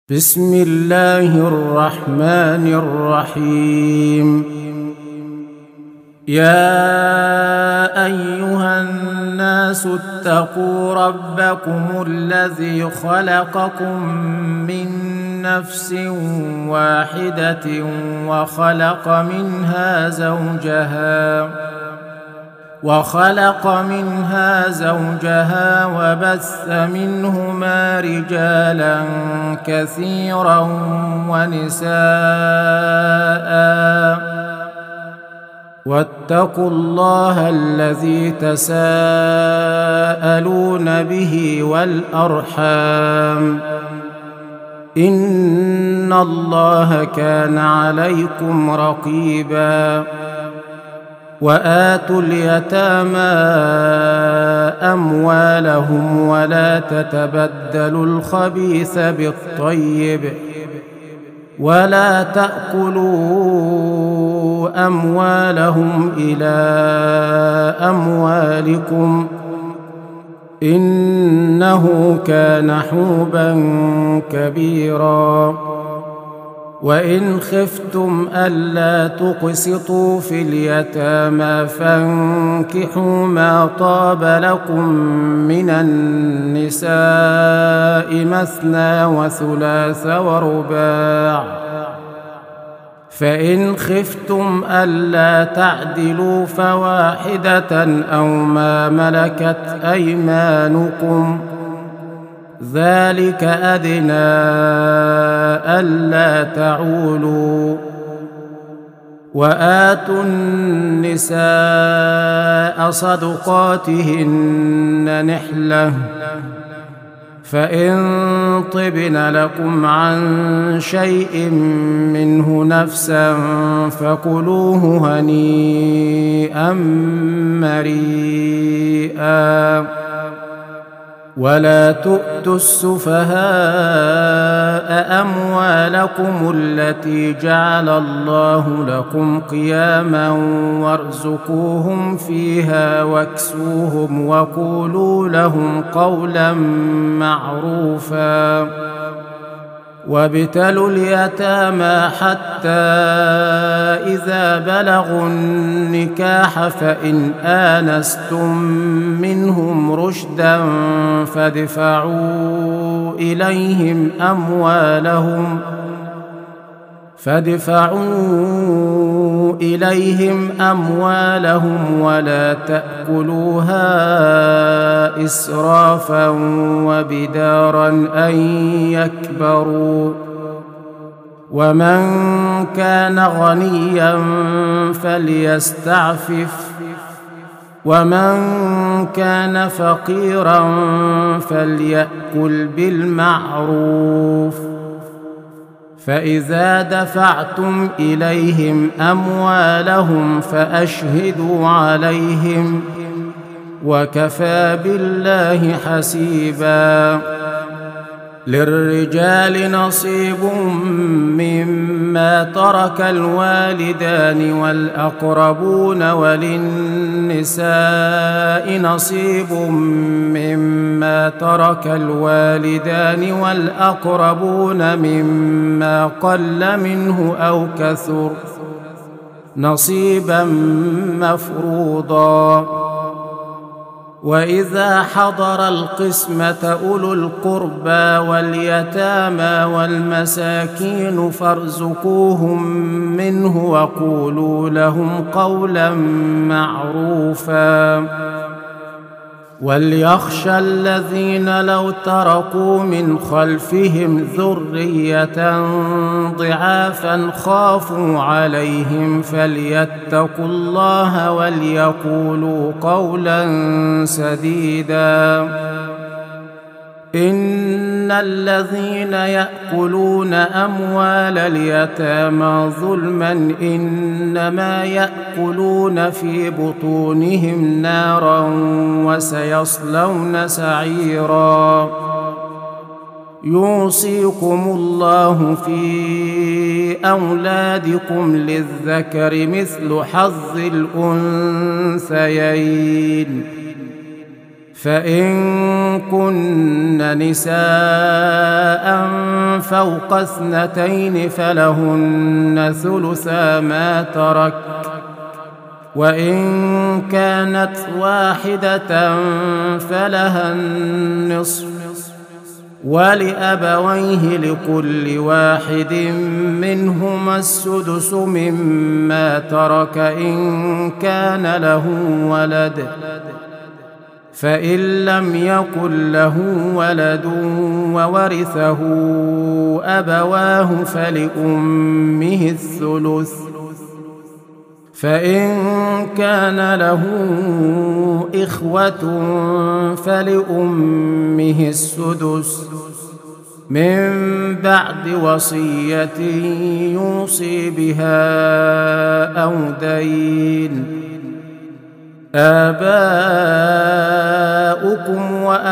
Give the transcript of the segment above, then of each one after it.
بسم الله الرحمن الرحيم. يا أيها الناس اتقوا ربكم الذي خلقكم من نفس واحدة وخلق منها زوجها وبث منهما رجالا كثيرا ونساء، واتقوا الله الذي تساءلون به والأرحام، إن الله كان عليكم رقيبا. وآتوا اليتامى أموالهم ولا تتبدلوا الخبيث بالطيب، ولا تأكلوا أموالهم إلى أموالكم، إنه كان حوبا كبيرا. وإن خفتم ألا تقسطوا في اليتامى فانكحوا ما طاب لكم من النساء مثنى وثلاث ورباع، فإن خفتم ألا تعدلوا فواحدة أو ما ملكت أيمانكم، ذلك أدنى ألا تعولوا. وآتوا النساء صدقاتهن نحلة، فإن طبن لكم عن شيء منه نفسا فكلوه هنيئا مريئا. ولا تؤتوا السفهاء أموالكم التي جعل الله لكم قياما وارزقوهم فيها واكسوهم وقولوا لهم قولا معروفا. وابتلوا اليتامى حتى إذا بلغوا النكاح فإن آنستم منهم رشدا فادفعوا إليهم أموالهم ولا تأكلوها إسرافا وبدارا أن يكبروا. ومن كان غنيا فليستعفف، ومن كان فقيرا فليأكل بالمعروف. فإذا دفعتم إليهم أموالهم فأشهدوا عليهم، وكفى بالله حسيبا. للرجال نصيب مما ترك الوالدان والأقربون، وللنساء نصيب مما ترك الوالدان والأقربون مما قل منه أو كثر، نصيبا مفروضا. وإذا حضر القسمة أولو القربى واليتامى والمساكين فارزقوهم منه وقولوا لهم قولا معروفا. وليخشى الذين لو تركوا من خلفهم ذرية ضعافا خافوا عليهم فليتقوا الله وليقولوا قولا سديدا. إن الذين يأكلون أموال اليتامى ظلما إنما يأكلون في بطونهم نارا وسيصلون سعيرا. يوصيكم الله في أولادكم للذكر مثل حظ الأنثيين، فإن كن نساء فوق 2 فلهن ثلثا ما ترك، وإن كانت واحدة فلها النصف، ولأبويه لكل واحد منهما السدس مما ترك إن كان له ولد، فإن لم يكن له ولد وورثه أبواه فلأمه الثلث، فإن كان له إخوة فلأمه السدس من بعد وصية يوصي بها أو دين. آباؤكم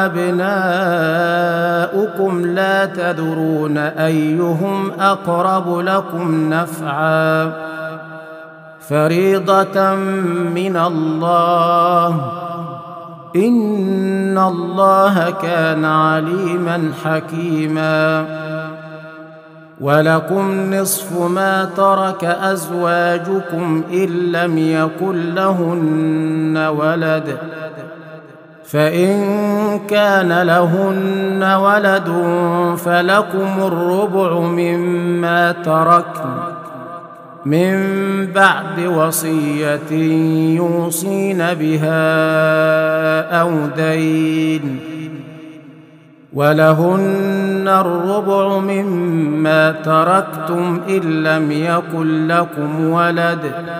وأبناؤكم لا تدرون أيهم أقرب لكم نفعا، فريضة من الله، إن الله كان عليما حكيما. ولكم نصف ما ترك أزواجكم إن لم يكن لهن ولد، فإن كان لهن ولد فلكم الربع مما تركن من بعد وصية يوصين بها أو دين، ولهن الربع مما تركتم إن لم يكن لكم ولد،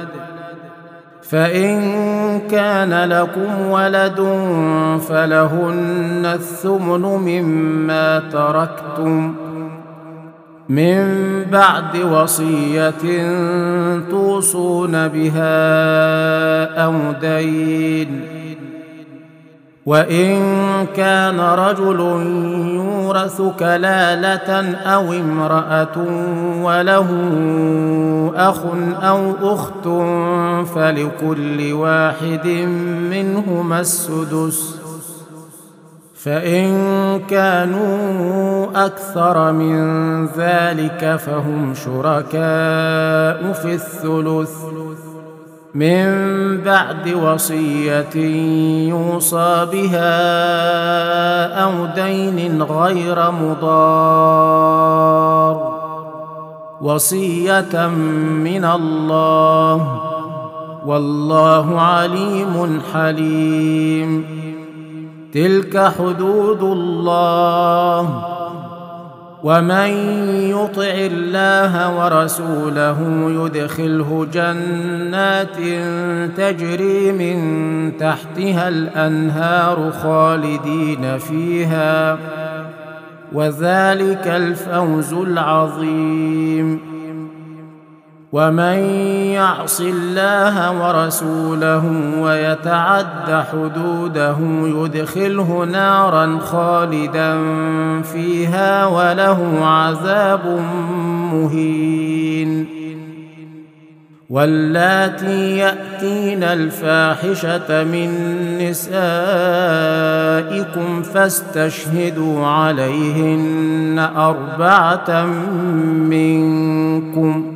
فإن كان لكم ولد فلهن الثمن مما تركتم من بعد وصية توصون بها أو دين. وإن كان رجل يورث كلالة أو امرأة وله أخ أو أخت فلكل واحد منهما السدس، فإن كانوا أكثر من ذلك فهم شركاء في الثلث من بعد وصية يوصى بها أو دين غير مضار، وصية من الله، والله عليم حليم. تلك حدود الله، ومن يطع الله ورسوله يدخله جنات تجري من تحتها الأنهار خالدين فيها، وذلك الفوز العظيم. ومن يعص الله ورسوله ويتعد حدوده يدخله نارا خالدا فيها وله عذاب مهين. واللاتي يأتين الفاحشة من نسائكم فاستشهدوا عليهن 4 منكم،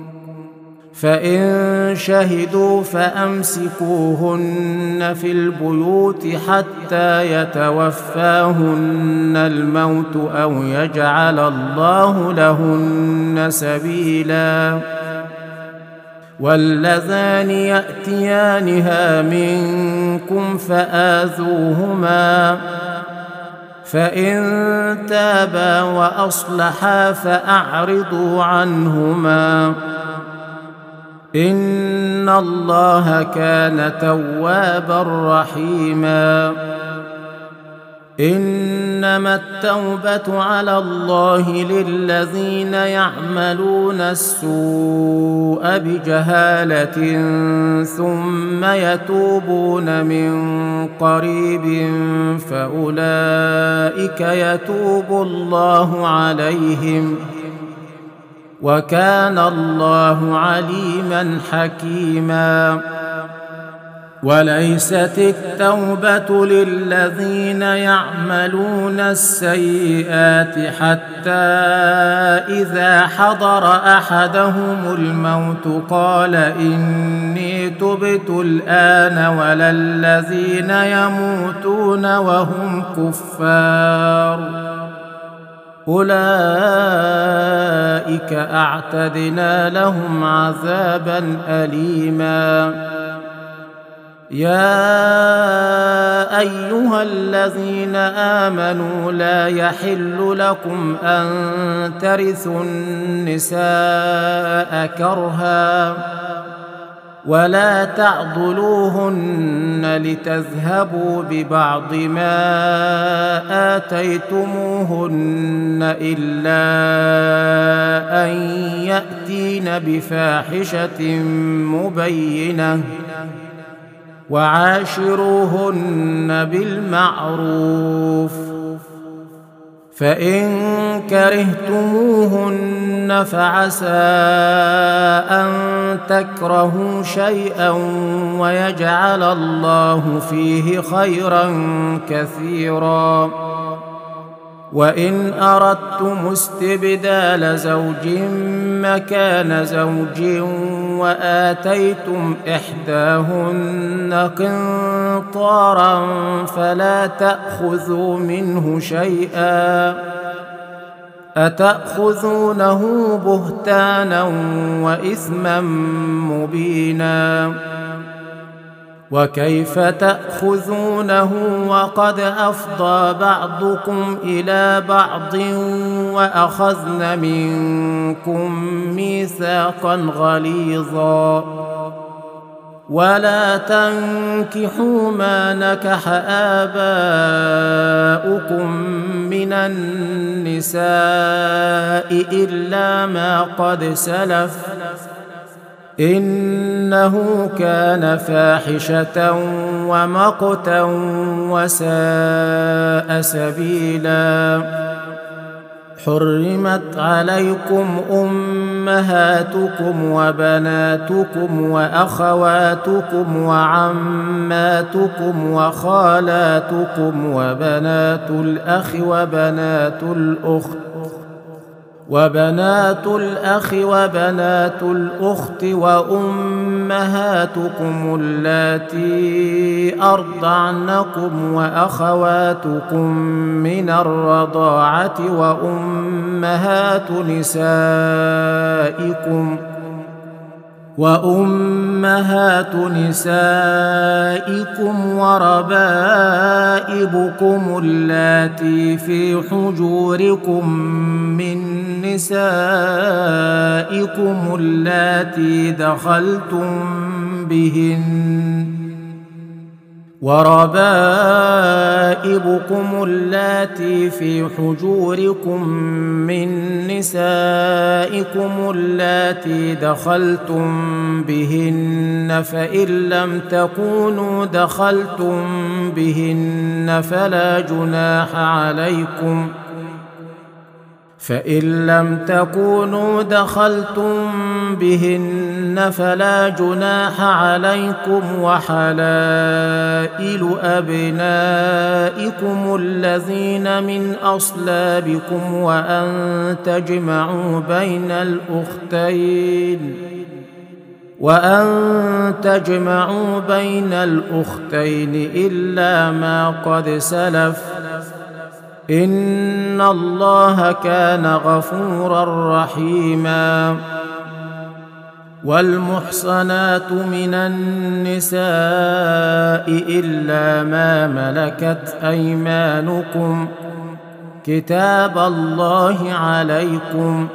فإن شهدوا فأمسكوهن في البيوت حتى يتوفاهن الموت أو يجعل الله لهن سبيلا. واللذان يأتيانها منكم فآذوهما، فإن تابا وأصلحا فأعرضوا عنهما، إن الله كان توابا رحيما. إنما التوبة على الله للذين يعملون السوء بجهالة ثم يتوبون من قريب فأولئك يتوب الله عليهم، وكان الله عليما حكيما. وليست التوبة للذين يعملون السيئات حتى إذا حضر أحدهم الموت قال إني تبت الآن ولا الذين يموتون وهم كفار أولئك أعتدنا لهم عذابا أليما يا أيها الذين آمنوا لا يحل لكم أن ترثوا النساء كرها ولا تعضلوهن لتذهبوا ببعض ما آتيتموهن إلا أن يأتين بفاحشة مبينة وعاشروهن بالمعروف فإن كرهتموهن فعسى أن تكرهوا شيئا ويجعل الله فيه خيرا كثيرا وإن أردتم استبدال زوج مكان زوج وآتيتم إحداهن قنطارا فلا تأخذوا منه شيئا أتأخذونه بهتانا وإثما مبينا وكيف تأخذونه وقد أفضى بعضكم إلى بعض وأخذن منكم ميثاقا غليظا ولا تنكحوا ما نكح آباؤكم من النساء إلا ما قد سلف إنه كان فاحشة ومقتا وساء سبيلا حرمت عليكم أمهاتكم وبناتكم وأخواتكم وعماتكم وخالاتكم وبنات الأخ وبنات الأخت وأمهاتكم اللاتي أرضعنكم وأخواتكم من الرضاعة وأمهات نسائكم وربائبكم اللاتي في حجوركم من نسائكم اللاتي دخلتم بهن وربائبكم اللاتي في حجوركم من نسائكم اللاتي دخلتم بهن فإن لم تكونوا دخلتم بهن فلا جناح عليكم وحلائل أبنائكم الذين من أصلابكم وأن تجمعوا بين الأختين إلا ما قد سلف إن الله كان غفورا رحيما والمحصنات من النساء إلا ما ملكت أيمانكم كتاب الله عليكم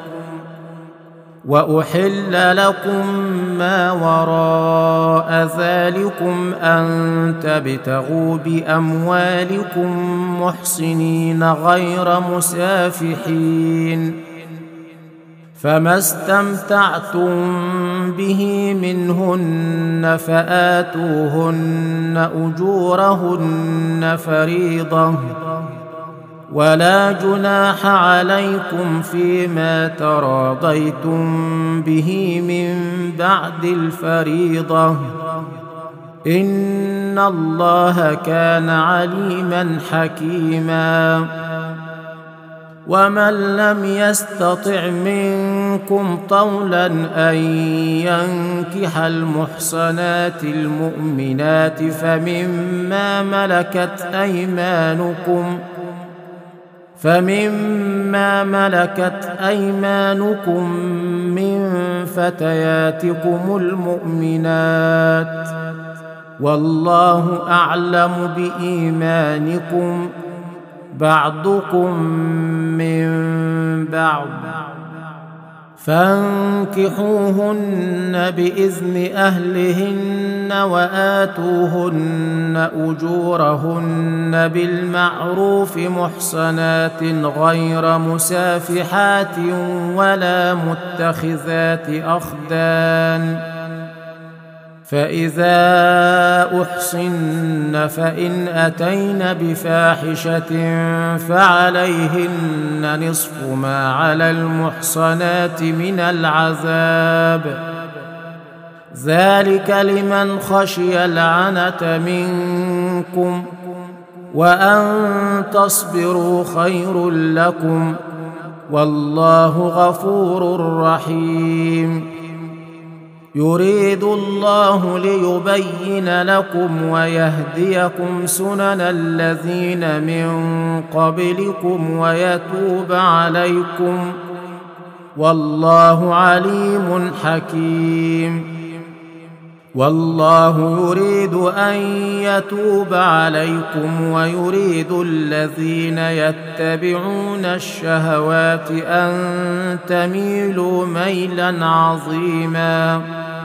وأحل لكم ما وراء ذلكم أن تبتغوا بأموالكم محصنين غير مسافحين فما استمتعتم به منهن فآتوهن أجورهن فريضة ولا جناح عليكم فيما تراضيتم به من بعد الفريضة إن الله كان عليما حكيما. ومن لم يستطع منكم طولا أن ينكح المحصنات المؤمنات فمما ملكت أيمانكم من فتياتكم المؤمنات، والله أعلم بإيمانكم، بعضكم من بعض، فانكحوهن بإذن أهلهن وآتوهن أجورهن بالمعروف محصنات غير مسافحات ولا متخذات أخدان، فإذا أحصن فإن أتين بفاحشة فعليهن نصف ما على المحصنات من العذاب، ذلك لمن خشي العنة منكم، وأن تصبروا خير لكم، والله غفور رحيم. يريد الله ليبين لكم ويهديكم سنن الذين من قبلكم ويتوب عليكم، والله عليم حكيم. والله يريد أن يتوب عليكم ويريد الذين يتبعون الشهوات أن تميلوا ميلا عظيما.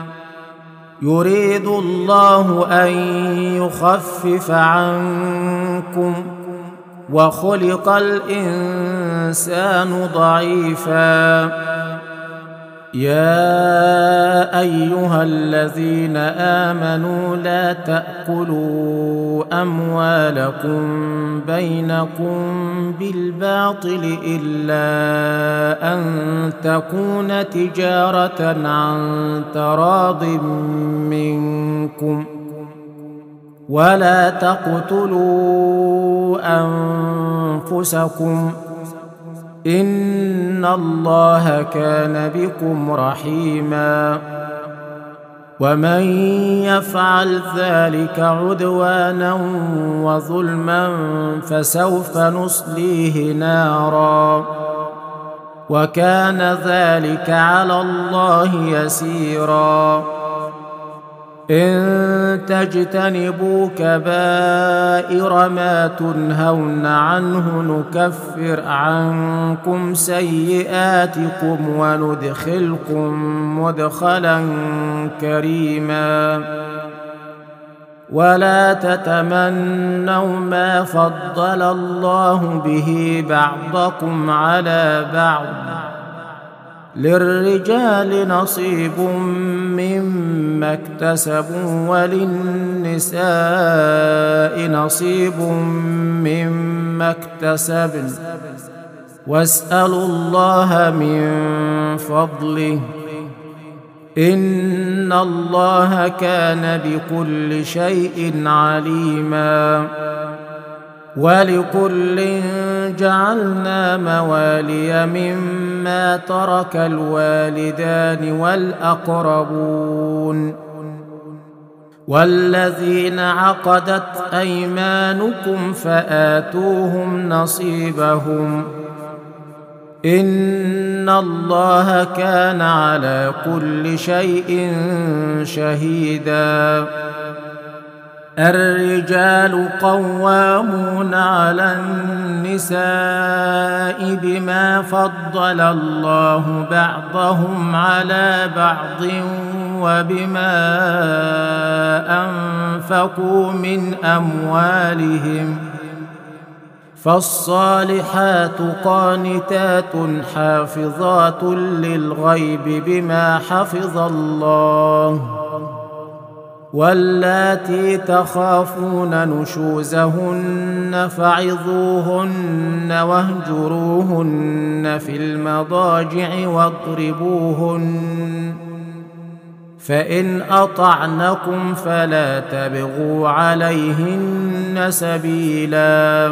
يريد الله أن يخفف عنكم، وخلق الإنسان ضعيفا. يا أيها الذين آمنوا لا تأكلوا أموالكم بينكم بالباطل إلا أن تكون تجارة عن تراض منكم، ولا تقتلوا أنفسكم، إن الله كان بكم رحيما. ومن يفعل ذلك عدوانا وظلما فسوف نصليه نارا، وكان ذلك على الله يسيرا. إن تجتنبوا كبائر ما تنهون عنه نكفر عنكم سيئاتكم وندخلكم مدخلا كريما. ولا تتمنوا ما فضل الله به بعضكم على بعض، للرجال نصيب مما اكتسبوا وللنساء نصيب مما اكتسبن، واسألوا الله من فضله، إن الله كان بكل شيء عليما. ولكل جعلنا موالي مما ترك الوالدان والأقربون، والذين عقدت أيمانكم فآتوهم نصيبهم، إن الله كان على كل شيء شهيدا. الرجال قوامون على النساء بما فضل الله بعضهم على بعض وبما أنفقوا من أموالهم، فالصالحات قانتات حافظات للغيب بما حفظ الله، واللاتي تخافون نشوزهن فعظوهن واهجروهن في المضاجع واضربوهن، فإن أطعنكم فلا تبغوا عليهن سبيلا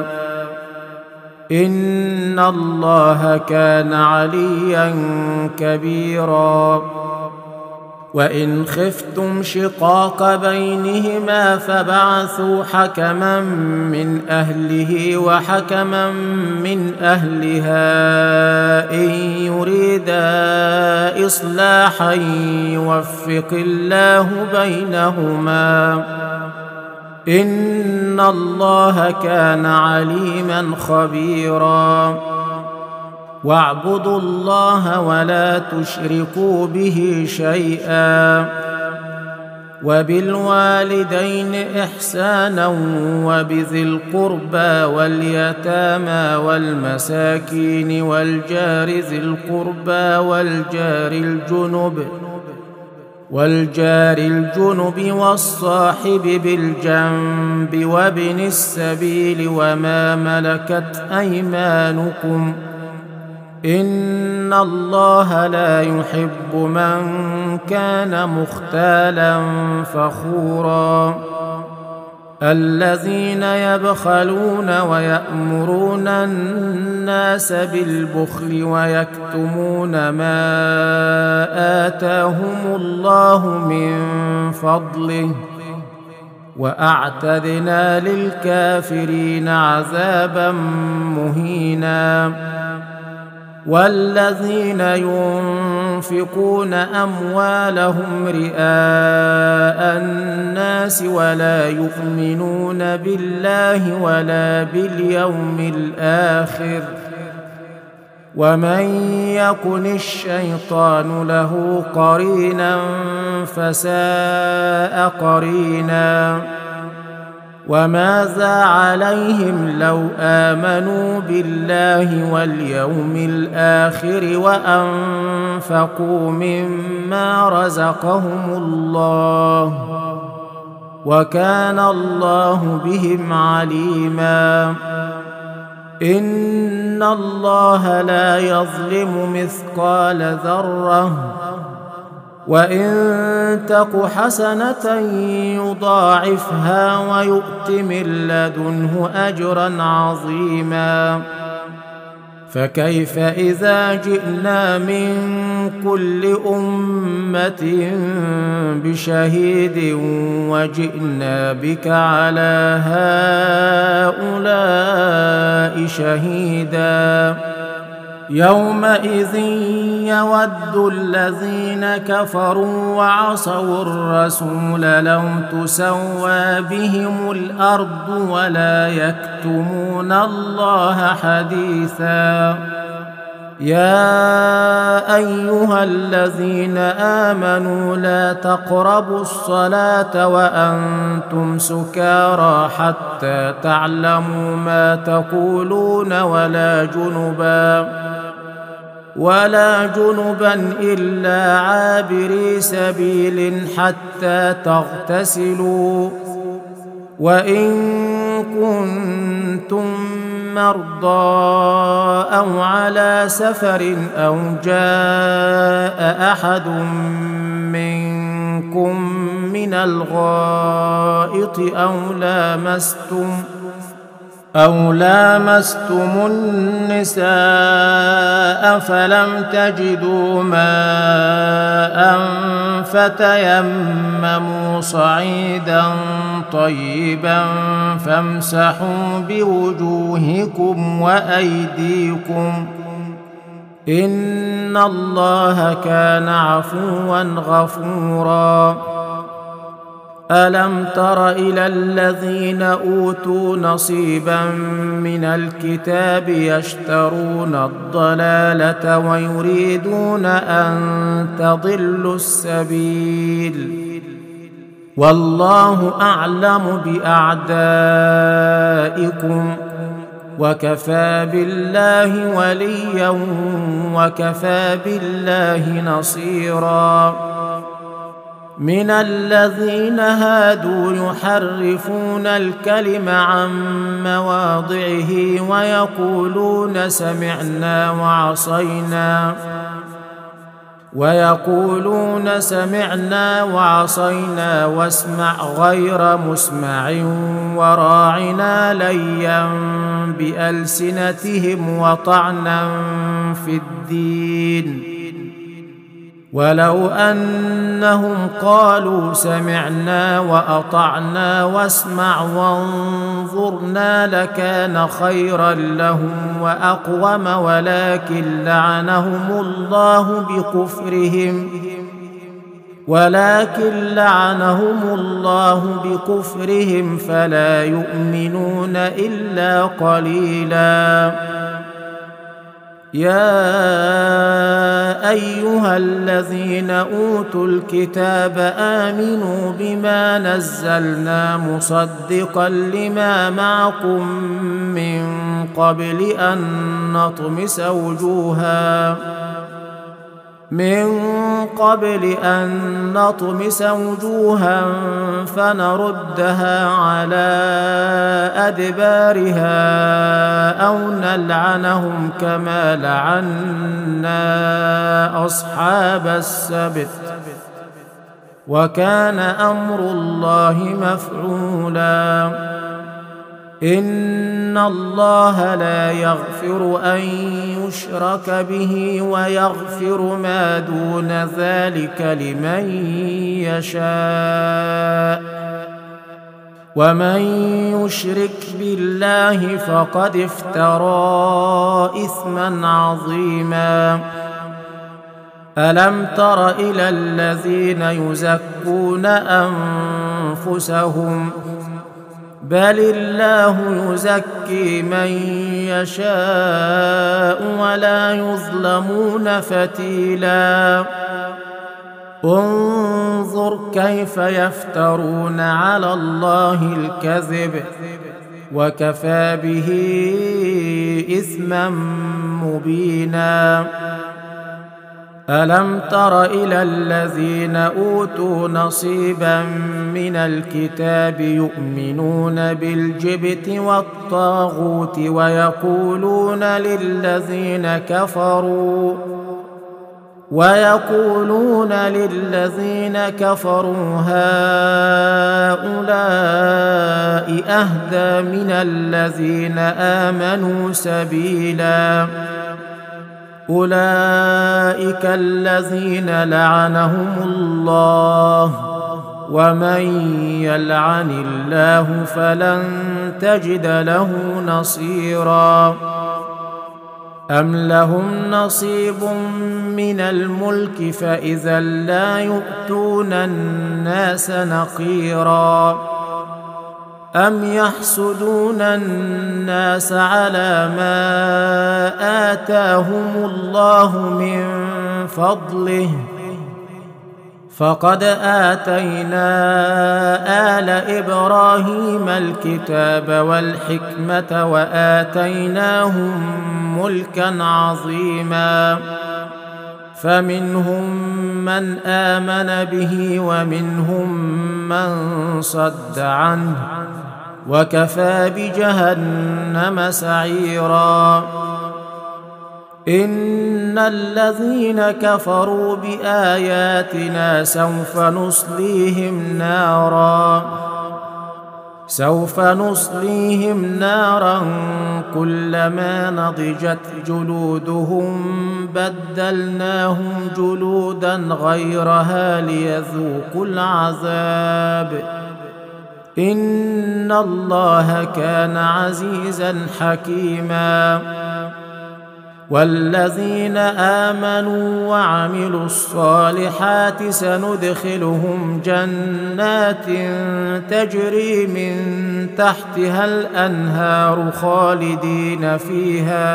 إن الله كان عليا كبيرا وإن خفتم شقاق بينهما فبعثوا حكما من أهله وحكما من أهلها إن يريدا إصلاحا يوفق الله بينهما إن الله كان عليما خبيرا واعبدوا الله ولا تشركوا به شيئا وبالوالدين إحسانا وبذي القربى واليتامى والمساكين والجار ذي القربى والجار الجنب والصاحب بالجنب وابن السبيل وما ملكت أيمانكم إن الله لا يحب من كان مختالا فخورا الذين يبخلون ويأمرون الناس بالبخل ويكتمون ما آتاهم الله من فضله وأعتدنا للكافرين عذابا مهينا والذين ينفقون أموالهم رئاء الناس ولا يؤمنون بالله ولا باليوم الآخر ومن يكن الشيطان له قرينا فساء قرينا وماذا عليهم لو آمنوا بالله واليوم الآخر وأنفقوا مما رزقهم الله وكان الله بهم عليما إن الله لا يظلم مثقال ذرة وإن تك حسنة يضاعفها ويؤت من لدنه أجرا عظيما فكيف إذا جئنا من كل أمة بشهيد وجئنا بك على هؤلاء شهيدا يومئذ يود الذين كفروا وعصوا الرسول لو تسوى بهم الأرض ولا يكتمون الله حديثا يا أيها الذين آمنوا لا تقربوا الصلاة وأنتم سكارى حتى تعلموا ما تقولون ولا جنبا إلا عابري سبيل حتى تغتسلوا وإن كنتم مرضى أو على سفر أو جاء أحد منكم من الغائط أو لامستم النساء فلم تجدوا ماء فتيمموا صعيدا طيبا فامسحوا بوجوهكم وأيديكم إن الله كان عفوا غفورا ألم تر إلى الذين أوتوا نصيبا من الكتاب يشترون الضلالة ويريدون أن تضلوا السبيل والله أعلم بأعدائكم وكفى بالله وليا وكفى بالله نصيرا من الذين هادوا يحرفون الكلم عن مواضعه ويقولون سمعنا وعصينا واسمع غير مسمع وراعنا ليا بألسنتهم وطعنا في الدين. ولو أنهم قالوا سمعنا وأطعنا واسمع وانظرنا لكان خيرا لهم وأقوم، ولكن لعنهم الله بكفرهم فلا يؤمنون إلا قليلا. يا أيها الذين أوتوا الكتاب آمنوا بما نزلنا مصدقا لما معكم من قبل أن نطمس وجوها فنردها على أدبارها أو نلعنهم كما لعنا أصحاب السبت، وكان أمر الله مفعولا. إن الله لا يغفر أن يشرك به ويغفر ما دون ذلك لمن يشاء، ومن يشرك بالله فقد افترى إثما عظيما. ألم تر إلى الذين يزكون أنفسهم بل الله يزكي من يشاء ولا يظلمون فتيلا. انظر كيف يفترون على الله الكذب وكفى به إثما مبينا. ألم تر إلى الذين أوتوا نصيبا من الكتاب يؤمنون بالجبت والطاغوت ويقولون للذين كفروا هؤلاء أهدى من الذين آمنوا سبيلا. أولئك الذين لعنهم الله، ومن يلعن الله فلن تجد له نصيرا. أم لهم نصيب من الملك فإذا لا يؤتون الناس نقيرا. أم يحسدون الناس على ما آتاهم الله من فضله، فقد آتينا آل إبراهيم الكتاب والحكمة وآتيناهم ملكا عظيما. فمنهم من آمن به ومنهم من صد عنه، وكفى بجهنم سعيرا. إن الذين كفروا بآياتنا سوف نصليهم نارا كلما نضجت جلودهم بدلناهم جلودا غيرها ليذوقوا العذاب. إن الله كان عزيزا حكيما. والذين آمنوا وعملوا الصالحات سندخلهم جنات تجري من تحتها الأنهار خالدين فيها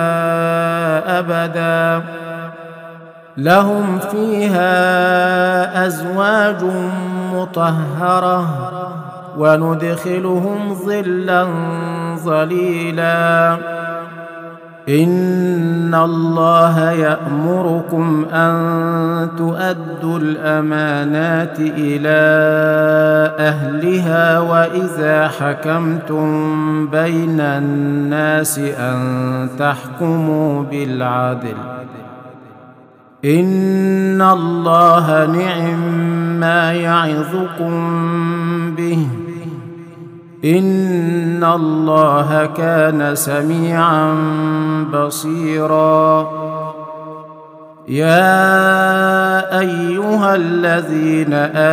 أبدا، لهم فيها أزواج مطهرة وندخلهم ظلا ظليلا. إن الله يأمركم أن تؤدوا الأمانات إلى أهلها وإذا حكمتم بين الناس أن تحكموا بالعدل، إن الله نعم يعظكم به إن الله كان سميعا بصيرا. يا أيها الذين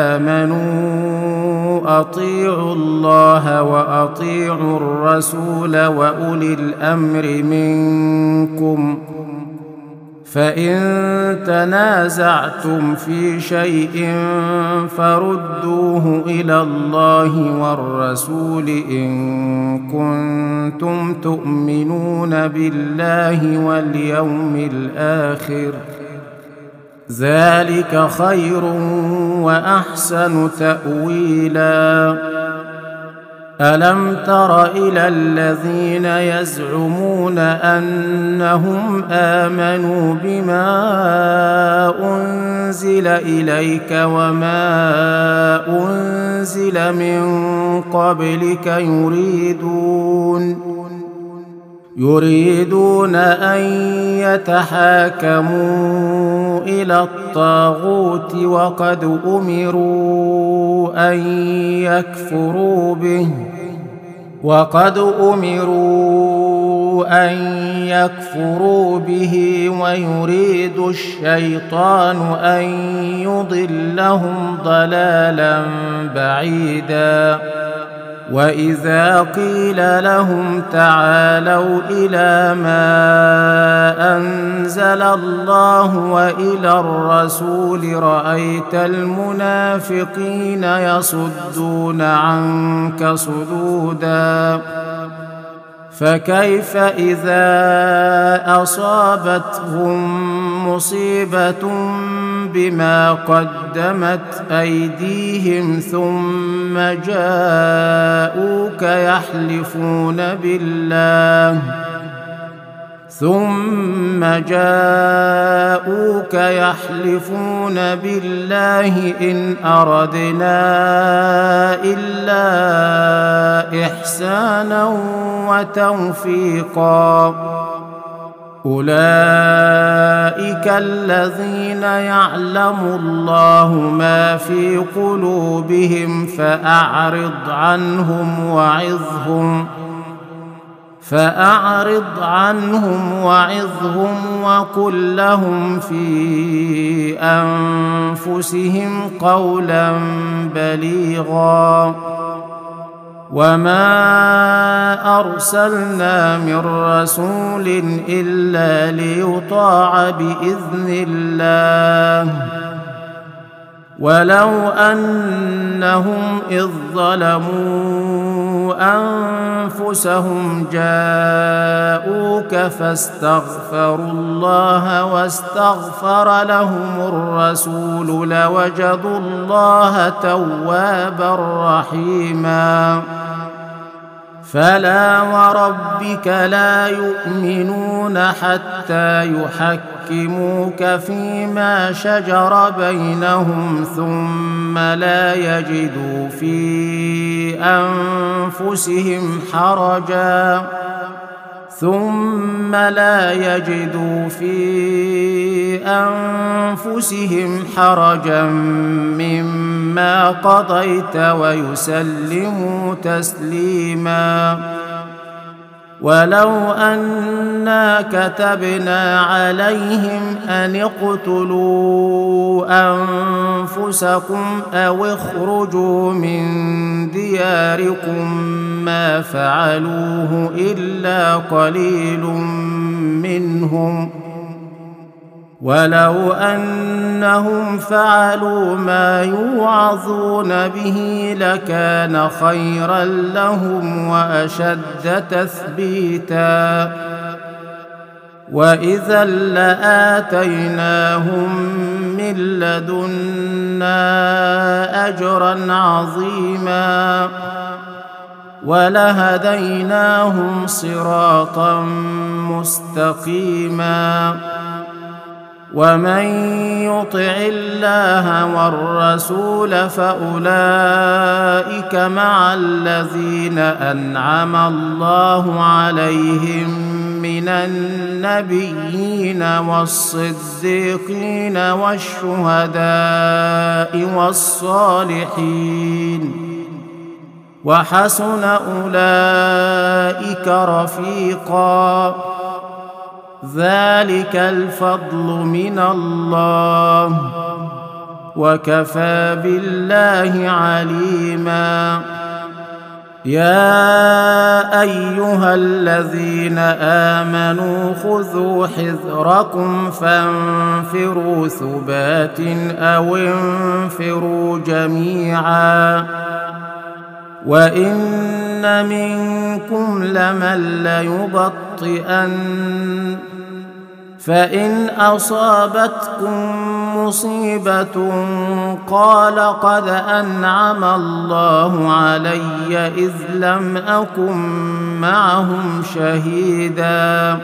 آمنوا أطيعوا الله وأطيعوا الرسول وأولي الأمر منكم فإن تنازعتم في شيء فردوه إلى الله والرسول إن كنتم تؤمنون بالله واليوم الآخر ذلك خير وأحسن تأويلا. ألم تر إلى الذين يزعمون أنهم آمنوا بما أنزل إليك وما أنزل من قبلك يريدون أن يتحاكموا إلى الطاغوت وقد أمروا أن يكفروا به ويريد الشيطان أن يضلهم ضلالا بعيدا. وإذا قيل لهم تعالوا إلى ما أنزل الله وإلى الرسول رأيت المنافقين يصدون عنك صدودا. فكيف إذا أصابتهم مصيبة بما قدمت أيديهم ثم جاءوك يحلفون بالله إن أردنا إلا إحسانا وتوفيقا. أولئك الذين يعلم الله ما في قلوبهم فأعرض عنهم وعظهم وقل لهم في أنفسهم قولا بليغا. وما أرسلنا من رسول إلا ليطاع بإذن الله ولو أنهم إذ ظلموا أنفسهم جاءوك فاستغفروا الله واستغفر لهم الرسول لوجدوا الله توابا رحيما. فلا وربك لا يؤمنون حتى يحكموك فيما شجر بينهم ثم لا يجدوا في أنفسهم حرجا مما قضيت ويسلموا تسليما. ولو أنا كتبنا عليهم أن اقتلوا أنفسكم أو اخرجوا من دياركم ما فعلوه إلا قليل منهم ولو أنهم فعلوا ما يوعظون به لكان خيرا لهم وأشد تثبيتا. وإذا لآتيناهم من لدنا أجرا عظيما ولهديناهم صراطا مستقيما. ومن يطع الله والرسول فأولئك مع الذين أنعم الله عليهم من النبيين والصديقين والشهداء والصالحين وحسن أولئك رفيقا ذلك الفضل من الله وكفى بالله عليما يا أيها الذين آمنوا خذوا حذركم فانفروا ثبات أو انفروا جميعا وإن منكم لمن ليبطئن فإن أصابتكم مصيبة قال قد أنعم الله علي إذ لم أكن معهم شهيدا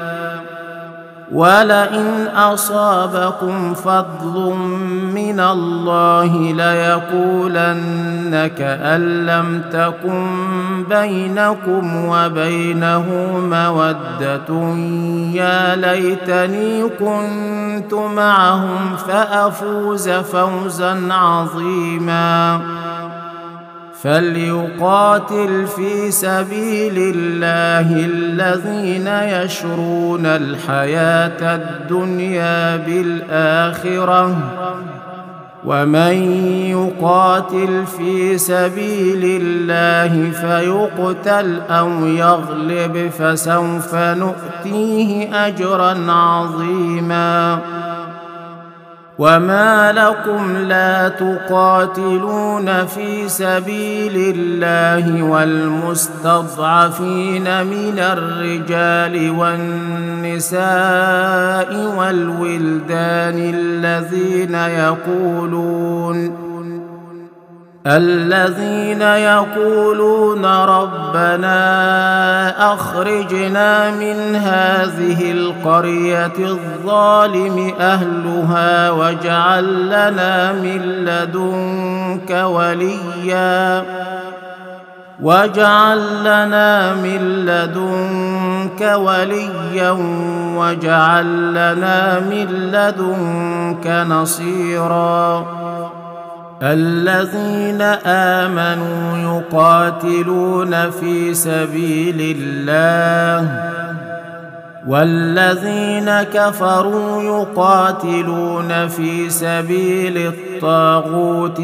ولئن أصابكم فضل من الله ليقولن كأن لم تكن بينكم وبينه مودة يا ليتني كنت معهم فأفوز فوزا عظيما فليقاتل في سبيل الله الذين يشرون الحياة الدنيا بالآخرة ومن يقاتل في سبيل الله فيقتل أو يغلب فسوف نؤتيه أجرا عظيما وما لكم لا تقاتلون في سبيل الله والمستضعفين من الرجال والنساء والولدان الذين يقولون ربنا أخرجنا من هذه القرية الظالم أهلها واجعل لنا من لدنك وليا واجعل لنا من لدنك نصيرا الذين آمنوا يقاتلون في سبيل الله والذين كفروا يقاتلون في سبيل الطاغوت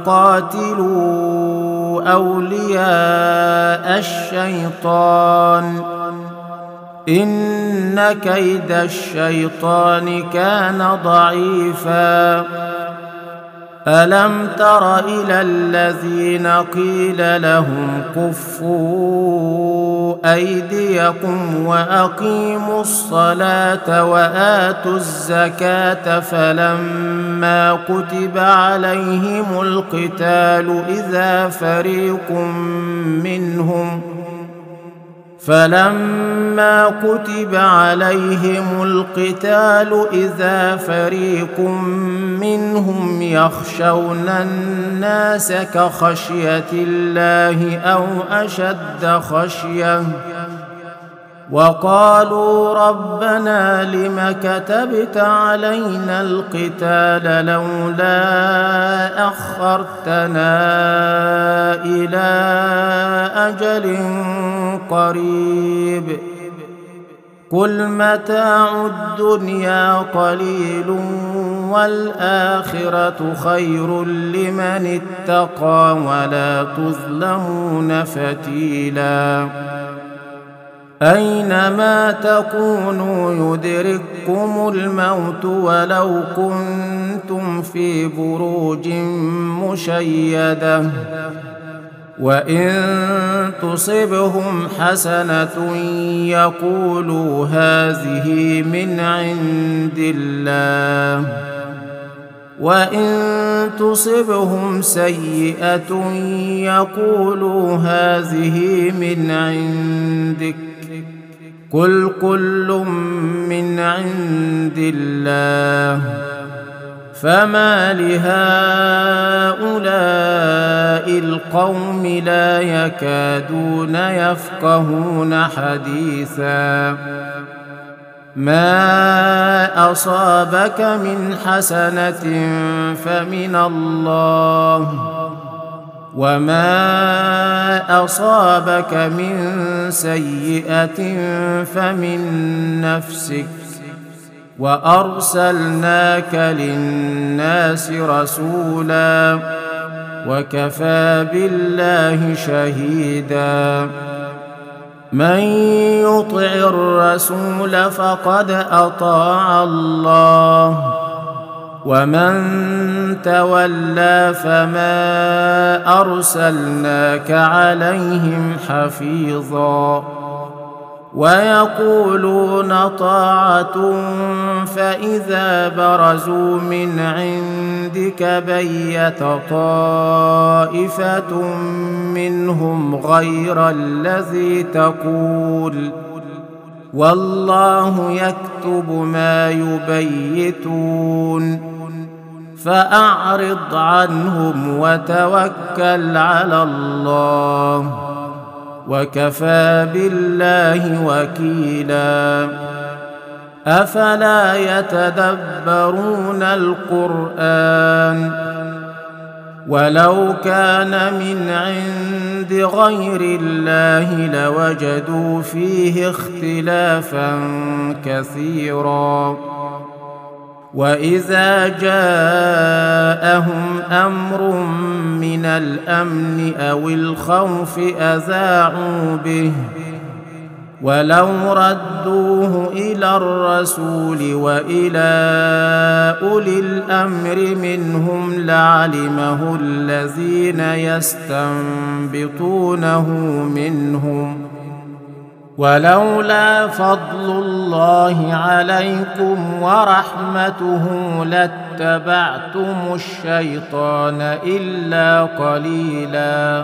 فقاتلوا أولياء الشيطان إن كيد الشيطان كان ضعيفا ألم تر إلى الذين قيل لهم كفوا أيديكم وأقيموا الصلاة وآتوا الزكاة فلما كتب عليهم القتال إذا فريق منهم يخشون الناس كخشية الله أو أشد خشية وقالوا ربنا لم كتبت علينا القتال لولا أخرتنا إلى أجل قريب قل متاع الدنيا قليل والآخرة خير لمن اتقى ولا تظلمون فتيلا أينما تكونوا يدرككم الموت ولو كنتم في بروج مشيدة وإن تصبهم حسنة يقولوا هذه من عند الله وإن تصبهم سيئة يقولوا هذه من عندك قل كل من عند الله فما لهؤلاء القوم لا يكادون يفقهون حديثا ما أصابك من حسنة فمن الله، وما أصابك من سيئة فمن نفسك، وأرسلناك للناس رسولا وكفى بالله شهيدا. من يطع الرسول فقد أطاع الله، ومن تولى فما أرسلناك عليهم حفيظا. ويقولون طاعة فإذا برزوا من عندك بيت طائفة منهم غير الذي تقول، والله يكتب ما يبيتون. فأعرض عنهم وتوكل على الله، وكفى بالله وكيلا. أفلا يتدبرون القرآن؟ ولو كان من عند غير الله لوجدوا فيه اختلافا كثيرا. وإذا جاءهم أمر من الأمن أو الخوف أذاعوا به، ولو ردوه إلى الرسول وإلى أولي الأمر منهم لعلمه الذين يستنبطونه منهم. ولولا فضل الله عليكم ورحمته لاتبعتم الشيطان إلا قليلا.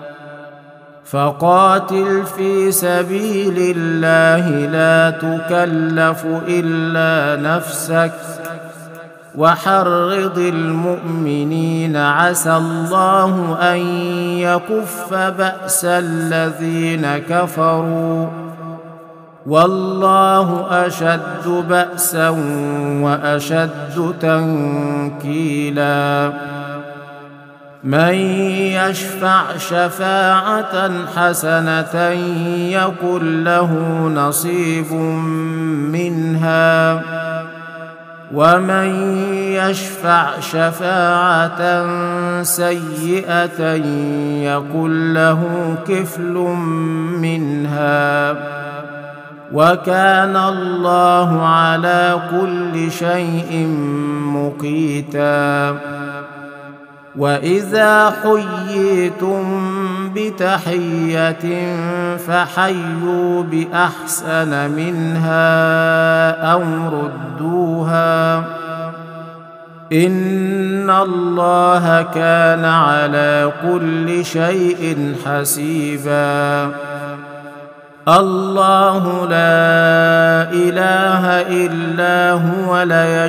فقاتل في سبيل الله لا تكلف إلا نفسك، وحرض المؤمنين عسى الله أن يكف بأس الذين كفروا، والله أشد بأسا وأشد تنكيلا. من يشفع شفاعة حسنة يكن له نصيب منها، ومن يشفع شفاعة سيئة يكن له كفل منها، وكان الله على كل شيء مقيتا. وإذا حييتم بتحية فحيوا بأحسن منها أو ردوها، إن الله كان على كل شيء حسيبا. الله لا إله إلا هو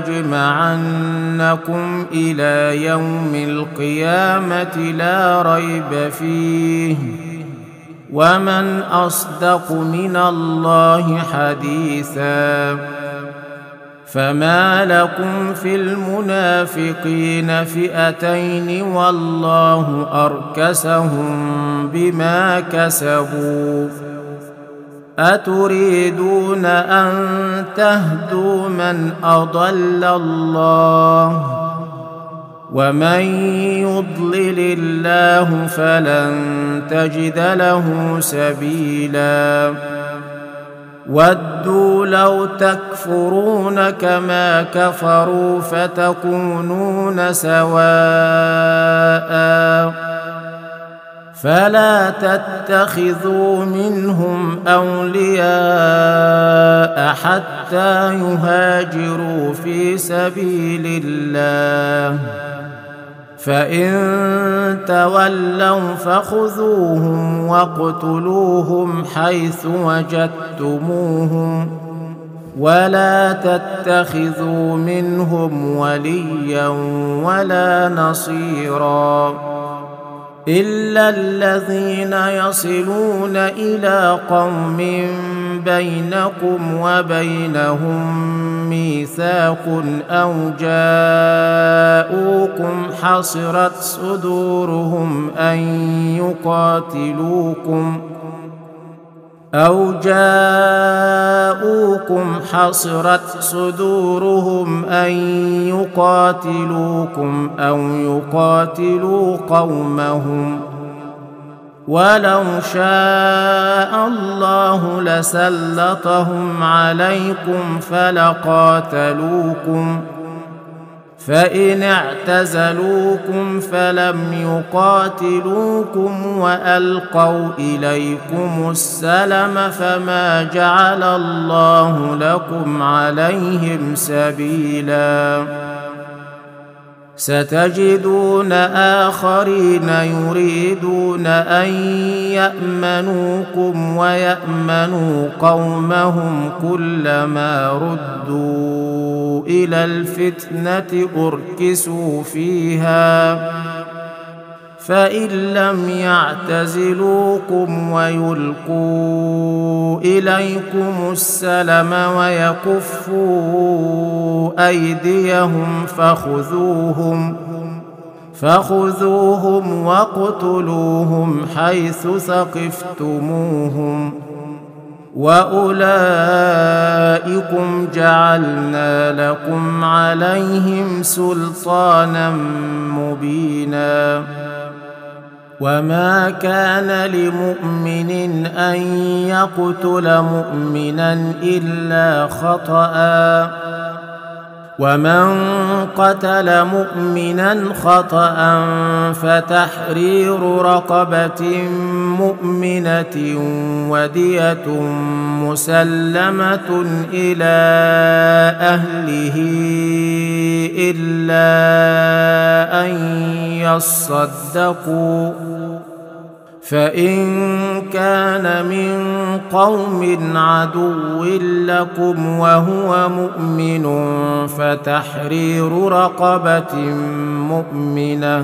ليجمعنكم إلى يوم القيامة لا ريب فيه، ومن أصدق من الله حديثا. فما لكم في المنافقين فئتين والله أركسهم بما كسبوا، أتريدون أن تهدوا من أضل الله، ومن يضلل الله فلن تجد له سبيلا. ودوا لو تكفرون كما كفروا فتكونون سواء، فلا تتخذوا منهم أولياء حتى يهاجروا في سبيل الله، فإن تولوا فخذوهم واقتلوهم حيث وجدتموهم، ولا تتخذوا منهم وليا ولا نصيرا. إلا الذين يصلون إلى قوم بينكم وبينهم ميثاق أو جاءوكم حصرت صدورهم أن يقاتلوكم أو يقاتلوا قومهم ولو شاء الله لسلطهم عليكم فلقاتلوكم فإن اعتزلوكم فلم يقاتلوكم وألقوا إليكم السلم فما جعل الله لكم عليهم سبيلا ستجدون آخرين يريدون أن يأمنوكم ويأمنوا قومهم كلما ردوا إلى الفتنة أركسوا فيها فإن لم يعتزلوكم ويلقوا إليكم السلم ويكفوا أيديهم فخذوهم واقتلوهم حيث ثقفتموهم وأولئكم جعلنا لكم عليهم سلطانا مبينا وما كان لمؤمن أن يقتل مؤمنا إلا خطأ ومن قتل مؤمنا خطأ فتحرير رقبة مؤمنة ودية مسلمة إلى أهله إلا أن يصدقوا فإن كان من قوم عدو لكم وهو مؤمن فتحرير رقبة مؤمنة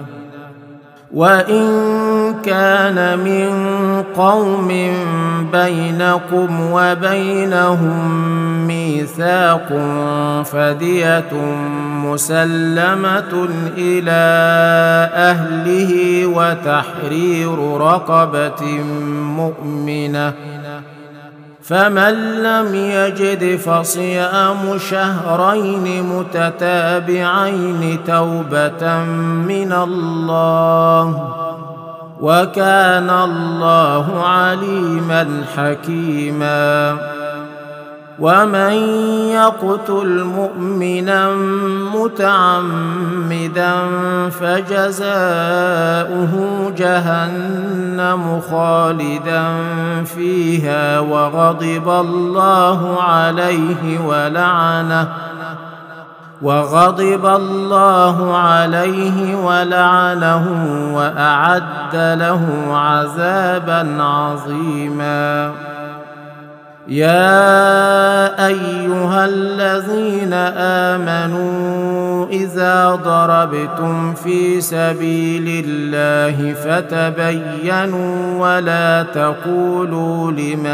وإن كان من قوم بينكم وبينهم ميثاق فدية مسلمة إلى أهله وتحرير رقبة مؤمنة فمن لم يجد فصيام شهرين متتابعين توبة من الله وكان الله عليما حكيما ومن يقتل مؤمنا متعمدا فجزاؤه جهنم خالدا فيها وغضب الله عليه ولعنه وأعد له عذابا عظيما يا أيها الذين آمنوا إذا ضربتم في سبيل الله فتبينوا ولا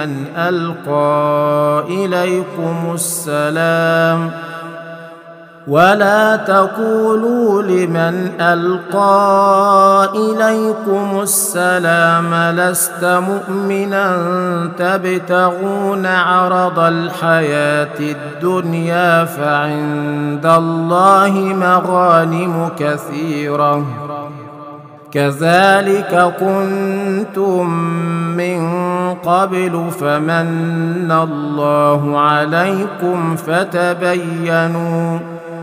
تقولوا لمن ألقى إليكم السلام لست مؤمنا تبتغون عرض الحياة الدنيا فعند الله مغانم كثيرة كذلك كنتم من قبل فمن الله عليكم فتبينوا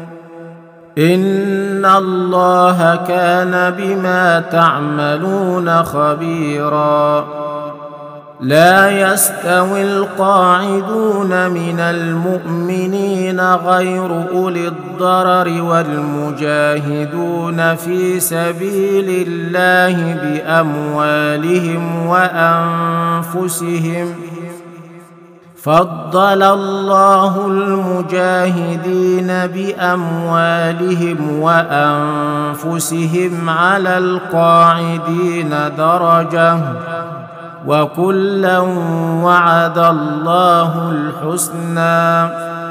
إن الله كان بما تعملون خبيرا لا يستوي القاعدون من المؤمنين غير أولي الضرر والمجاهدون في سبيل الله بأموالهم وأنفسهم فضل الله المجاهدين بأموالهم وأنفسهم على القاعدين درجة وكلا وعد الله الحسنى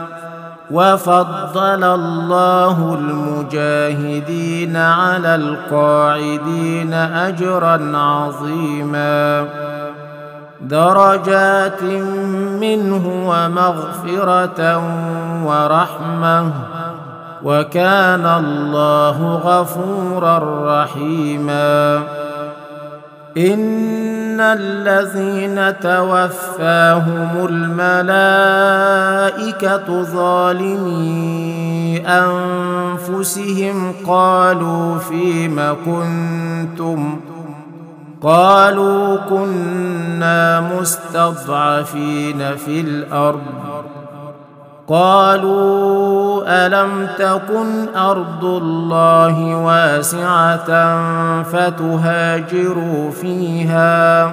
وفضل الله المجاهدين على القاعدين أجرا عظيما درجات منه ومغفرة ورحمة وكان الله غفورا رحيما إن الذين توفاهم الملائكة ظالمي أنفسهم قالوا فيم كنتم قالوا كنا مستضعفين في الأرض قالوا ألم تكن أرض الله واسعة فتهاجروا فيها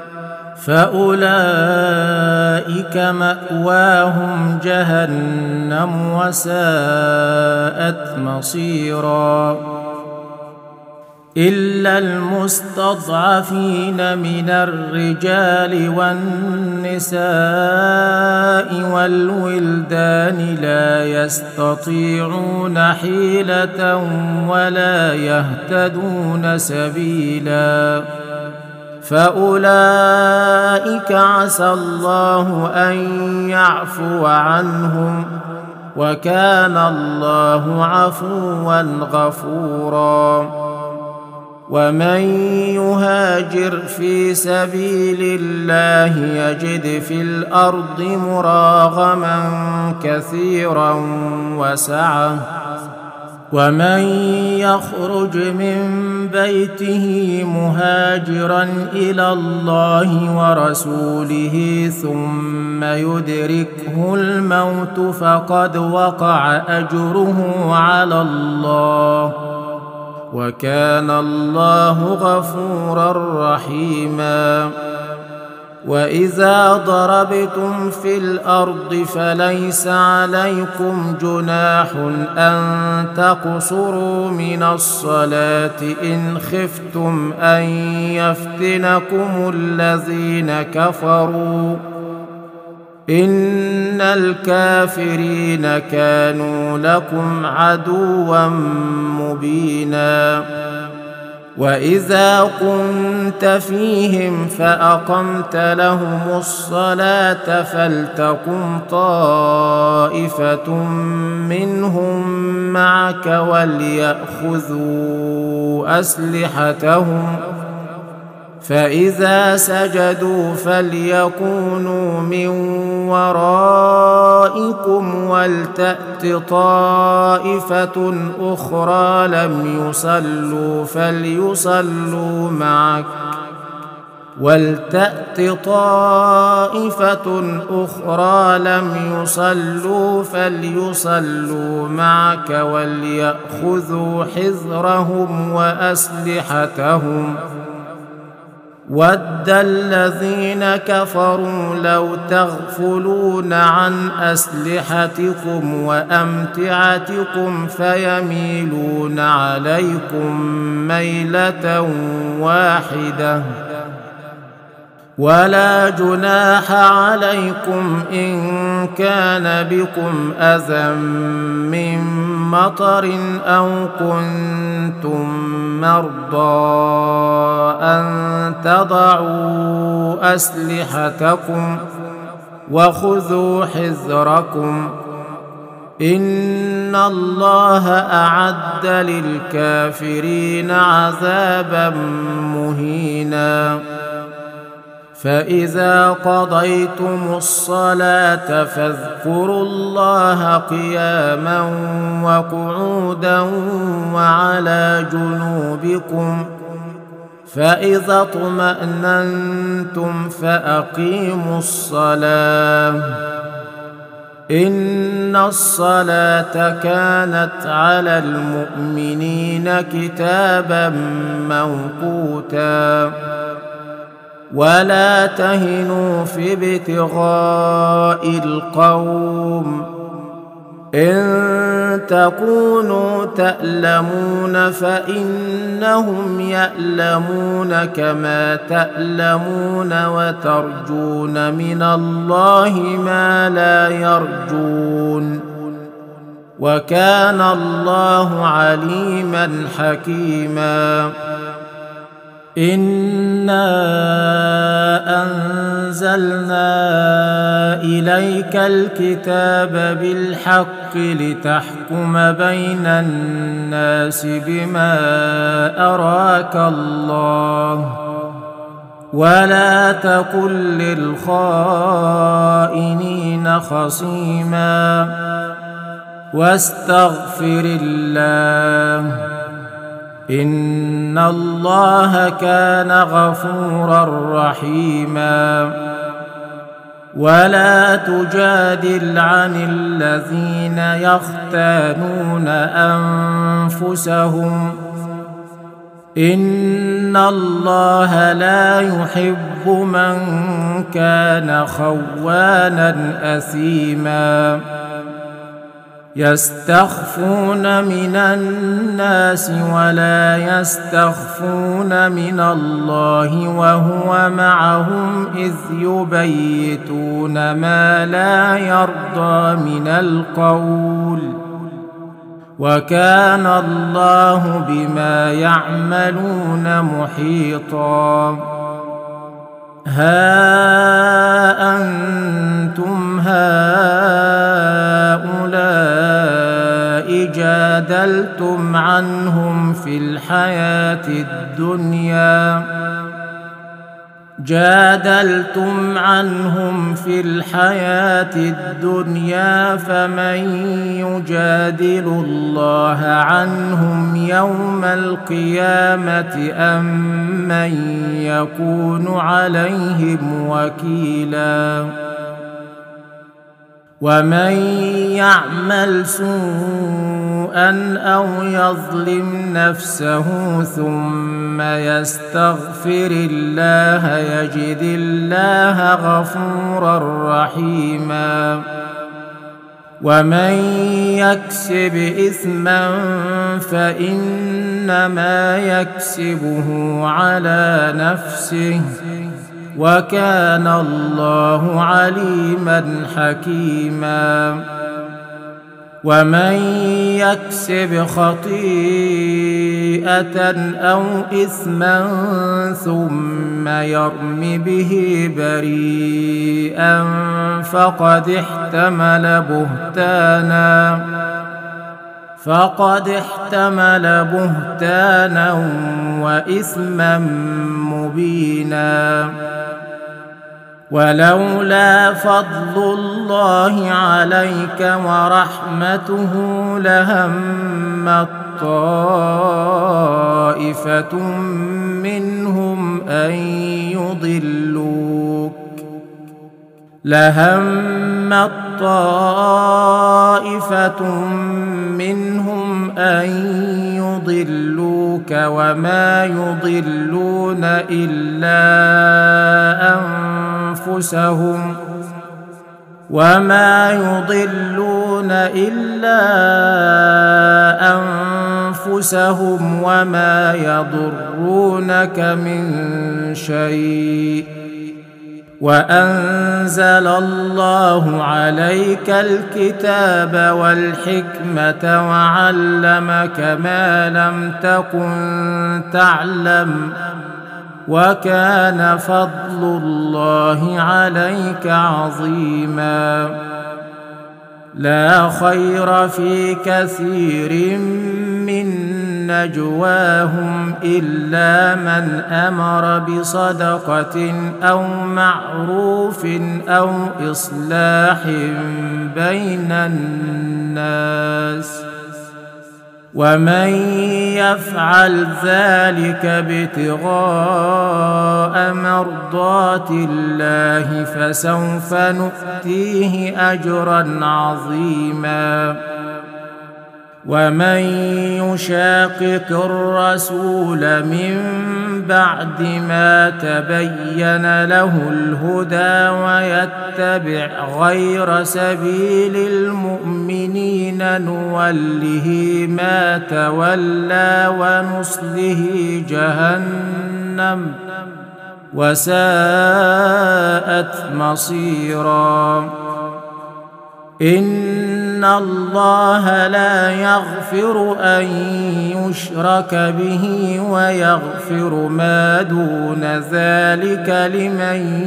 فأولئك مأواهم جهنم وساءت مصيرا إلا المستضعفين من الرجال والنساء والولدان لا يستطيعون حيلة ولا يهتدون سبيلا فأولئك عسى الله أن يعفو عنهم وكان الله عفوا غفورا ومن يهاجر في سبيل الله يجد في الأرض مراغما كثيرا وسعة ومن يخرج من بيته مهاجرا إلى الله ورسوله ثم يدركه الموت فقد وقع أجره على الله وكان الله غفورا رحيما وإذا ضربتم في الأرض فليس عليكم جناح أن تقصروا من الصلاة إن خفتم أن يفتنكم الذين كفروا إن الكافرين كانوا لكم عدوا مبينا وإذا كنت فيهم فأقمت لهم الصلاة فلتقم طائفة منهم معك وليأخذوا أسلحتهم فإذا سجدوا فليكونوا من ورائكم ولتأت طائفة أخرى لم يصلوا فليصلوا معك وليأخذوا حذرهم وأسلحتهم ود الذين كفروا لو تغفلون عن أسلحتكم وأمتعتكم فيميلون عليكم ميلة واحدة ولا جناح عليكم إن كان بكم أذى من مطر أو كنتم مرضى أن تضعوا أسلحتكم وخذوا حذركم إن الله أعد للكافرين عذابا مهينا فإذا قضيتم الصلاة فاذكروا الله قياما وقعودا وعلى جنوبكم فإذا اطمأننتم فأقيموا الصلاة إن الصلاة كانت على المؤمنين كتابا موقوتا ولا تهنوا في ابتغاء القوم إن تكونوا تألمون فإنهم يألمون كما تألمون وترجون من الله ما لا يرجون وكان الله عليما حكيما إنا أنزلنا إليك الكتاب بالحق لتحكم بين الناس بما أراك الله ولا تكن للخائنين خصيما واستغفر الله إن الله كان غفورا رحيما ولا تجادل عن الذين يختانون أنفسهم إن الله لا يحب من كان خوانا أثيما يستخفون من الناس ولا يستخفون من الله وهو معهم إذ يبيتون ما لا يرضى من القول وكان الله بما يعملون محيطا ها أنتم هؤلاء جادلتم عنهم في الحياة الدنيا فمن يجادل الله عنهم يوم القيامة أم من يكون عليهم وكيلا ومن يعمل سوءا أو يظلم نفسه ثم يستغفر الله يجد الله غفورا رحيما ومن يكسب إثما فإنما يكسبه على نفسه وكان الله عليما حكيما ومن يكسب خطيئة أو إثما ثم يرم به بريئا فقد احتمل بهتانا وإثما مبينا ولولا فضل الله عليك ورحمته لهمت طائفة منهم أن يضلوك وما يضلون إلا أنفسهم وما يضرونك من شيء وأنزل الله عليك الكتاب والحكمة وعلمك ما لم تكن تعلم وكان فضل الله عليك عظيما لا خير في كثير من نجواهم إلا من أمر بصدقة أو معروف أو إصلاح بين الناس ومن يفعل ذلك ابتغاء مرضات الله فسوف نؤتيه أجرا عظيما ومن يشاقق الرسول من بعد ما تبين له الهدى ويتبع غير سبيل المؤمنين نوله ما تولى ونصله جهنم وساءت مصيرا. إن الله لا يغفر أن يشرك به ويغفر ما دون ذلك لمن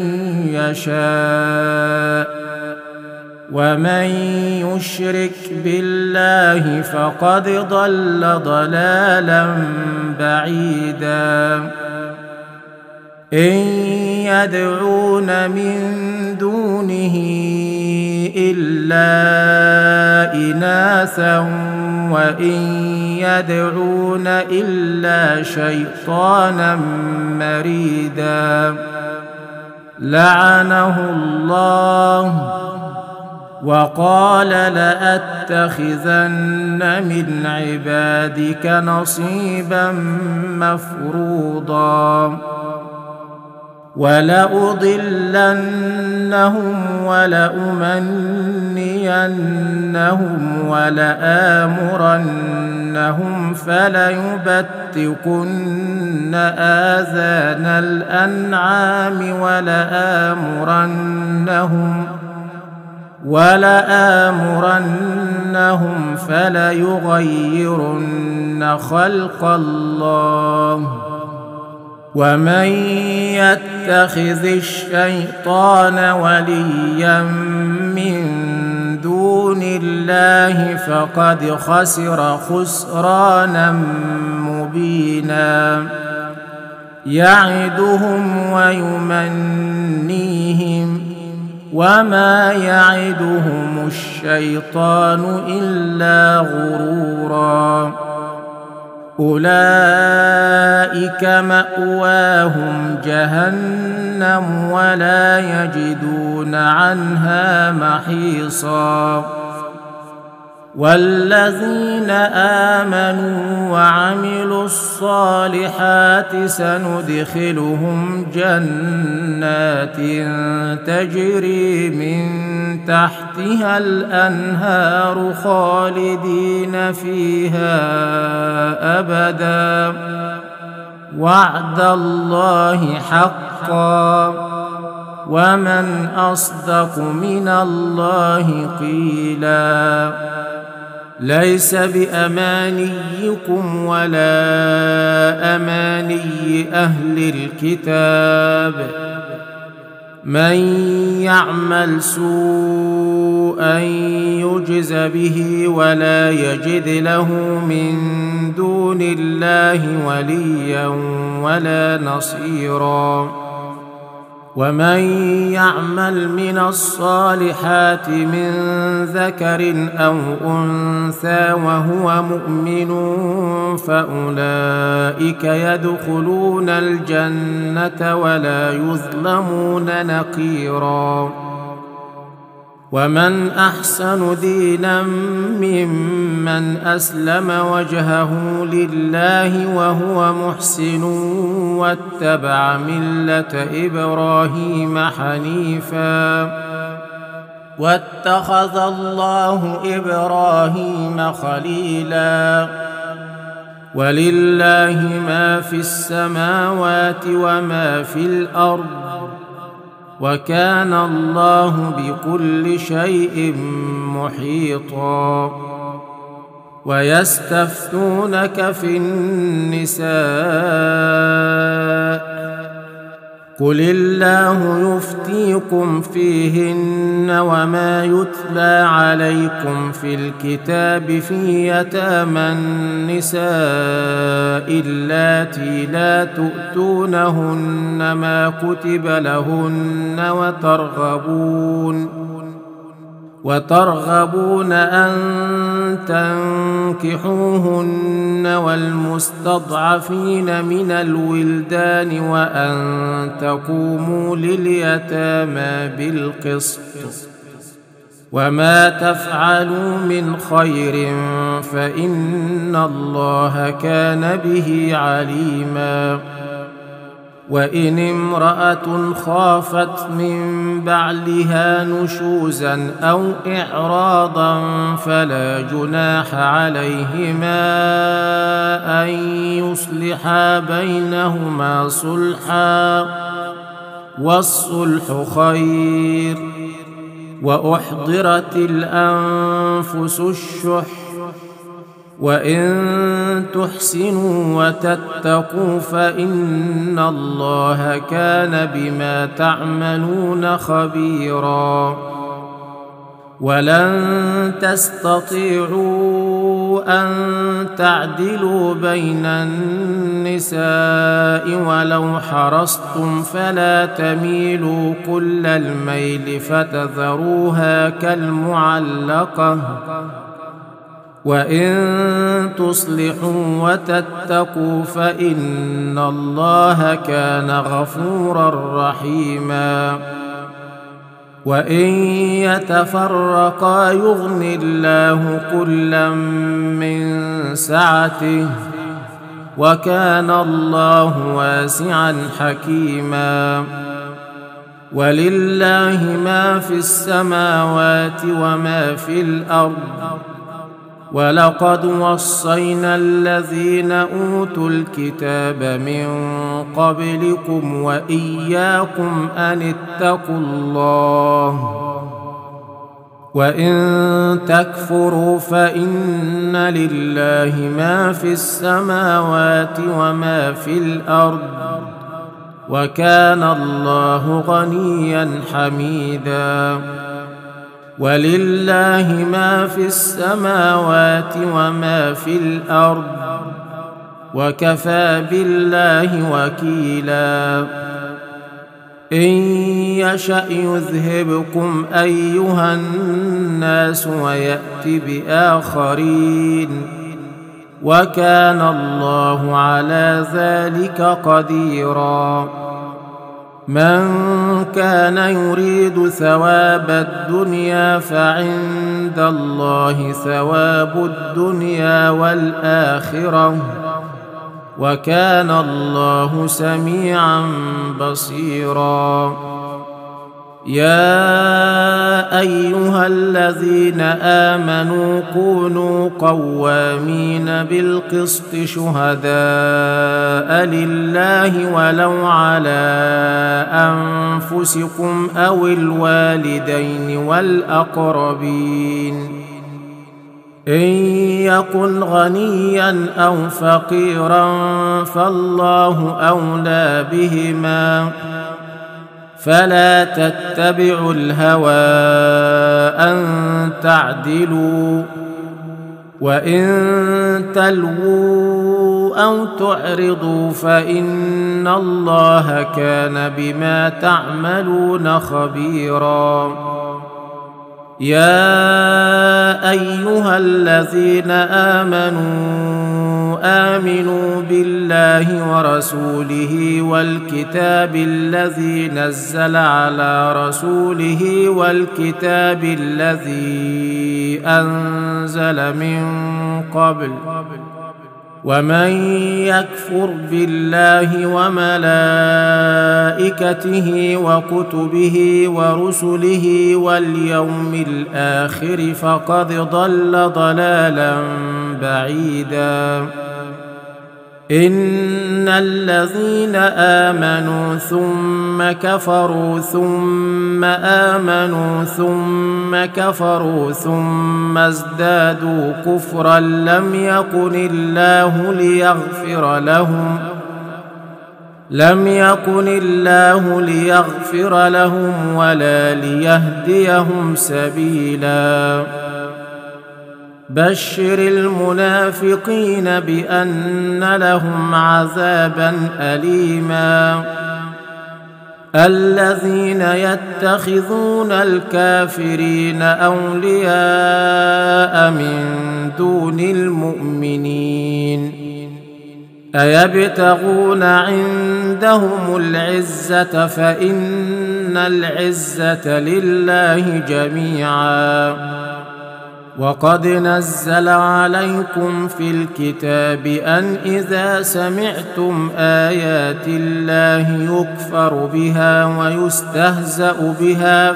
يشاء، ومن يشرك بالله فقد ضل ضلالا بعيدا. إن يدعون من دونه إلا إناثا وإن يدعون إلا شيطانا مريدا لعنه الله وقال لأتخذن من عبادك نصيبا مفروضا ولأضلنهم ولأمنينهم ولآمرنهم فليبتكن آذان الأنعام ولآمرنهم فليغيرن خلق الله. ومن يتخذ الشيطان وليا من دون الله فقد خسر خسرانا مبينا. يعدهم ويمنيهم وما يعدهم الشيطان إلا غرورا. أولئك مأواهم جهنم ولا يجدون عنها محيصا. والذين آمنوا وعملوا الصالحات سندخلهم جنات تجري من تحتها الأنهار خالدين فيها أبدا وعد الله حقا ومن أصدق من الله قيلا. ليس بأمانيكم ولا أماني أهل الكتاب من يعمل سوءا يجز به ولا يجد له من دون الله وليا ولا نصيرا. ومن يعمل من الصالحات من ذكر أو أنثى وهو مؤمن فأولئك يدخلون الجنة ولا يظلمون نقيرا. ومن أحسن دينا ممن أسلم وجهه لله وهو محسن واتبع ملة إبراهيم حنيفا واتخذ الله إبراهيم خليلا. ولله ما في السماوات وما في الأرض وكان الله بكل شيء محيطا. ويستفتونك في النساء قل الله يفتيكم فيهن وما يتلى عليكم في الكتاب في يتامى النساء اللاتي لا تؤتونهن ما كتب لهن وترغبون أن تنكحوهن والمستضعفين من الولدان وأن تقوموا لليتامى بالقسط وما تفعلوا من خير فإن الله كان به عليما وإن امرأة خافت من بعلها نشوزا أو إعراضا فلا جناح عليهما أن يصلحا بينهما صلحا والصلح خير وأحضرت الأنفس الشح وإن تحسنوا وتتقوا فإن الله كان بما تعملون خبيرا ولن تستطيعوا أن تعدلوا بين النساء ولو حرصتم فلا تميلوا كل الميل فتذروها كالمعلقة وإن تصلحوا وتتقوا فإن الله كان غفورا رحيما وإن يتفرقا يغن الله كلا من سعته وكان الله واسعا حكيما ولله ما في السماوات وما في الأرض ولقد وصينا الذين أوتوا الكتاب من قبلكم وإياكم أن اتقوا الله وإن تكفروا فإن لله ما في السماوات وما في الأرض وكان الله غنيا حميدا ولله ما في السماوات وما في الأرض وكفى بالله وكيلا إن يشأ يذهبكم أيها الناس ويأت بآخرين وكان الله على ذلك قديرا من كان يريد ثواب الدنيا فعند الله ثواب الدنيا والآخرة وكان الله سميعا بصيرا يا أيها الذين آمنوا كونوا قوامين بالقسط شهداء لله ولو على أنفسكم أو الوالدين والأقربين إن يكن غنيا أو فقيرا فالله أولى بهما فلا تتبعوا الهوى أن تعدلوا وإن تلووا أو تعرضوا فإن الله كان بما تعملون خبيرا يا أيها الذين آمنوا بالله ورسوله والكتاب الذي نزل على رسوله والكتاب الذي أنزل من قبل ومن يكفر بالله وملائكته وكتبه ورسله واليوم الآخر فقد ضل ضلالا بعيدا إن الذين آمنوا ثم كفروا ثم آمنوا ثم كفروا ثم ازدادوا كفرا لم يكن الله ليغفر لهم ولا ليهديهم سبيلا بشر المنافقين بأن لهم عذابا أليما الذين يتخذون الكافرين أولياء من دون المؤمنين أيبتغون عندهم العزة فإن إن العزة لله جميعا. وقد نزل عليكم في الكتاب أن إذا سمعتم آيات الله يكفر بها ويستهزأ بها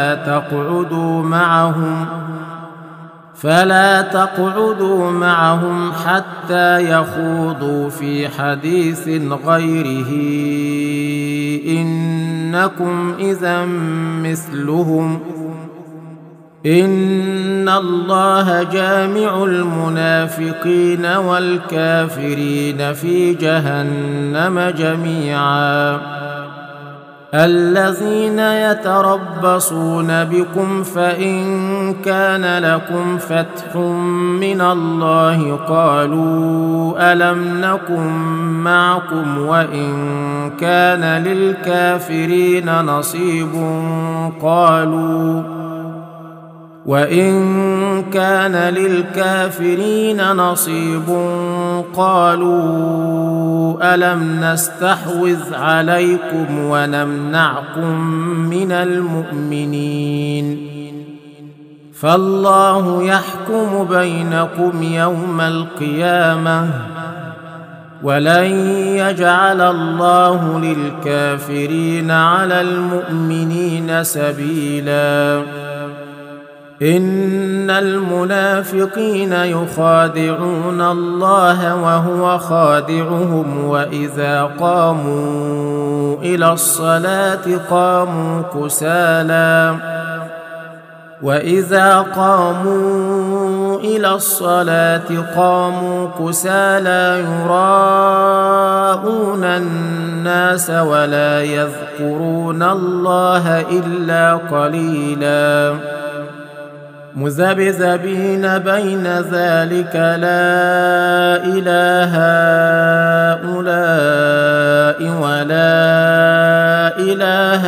فلا تقعدوا معهم حتى يخوضوا في حديث غيره إنكم إذا مثلهم إن الله جامع المنافقين والكافرين في جهنم جميعا. الذين يتربصون بكم فإن كان لكم فتح من الله قالوا ألم نكن معكم وإن كان للكافرين نصيب قالوا ألم نستحوذ عليكم ونمنعكم من المؤمنين فالله يحكم بينكم يوم القيامة ولن يجعل الله للكافرين على المؤمنين سبيلا. إن المنافقين يخادعون الله وهو خادعهم وإذا قاموا إلى الصلاة قاموا كسالى يراءون الناس ولا يذكرون الله إلا قليلا مذبذبين بين ذلك لا إله هؤلاء ولا إله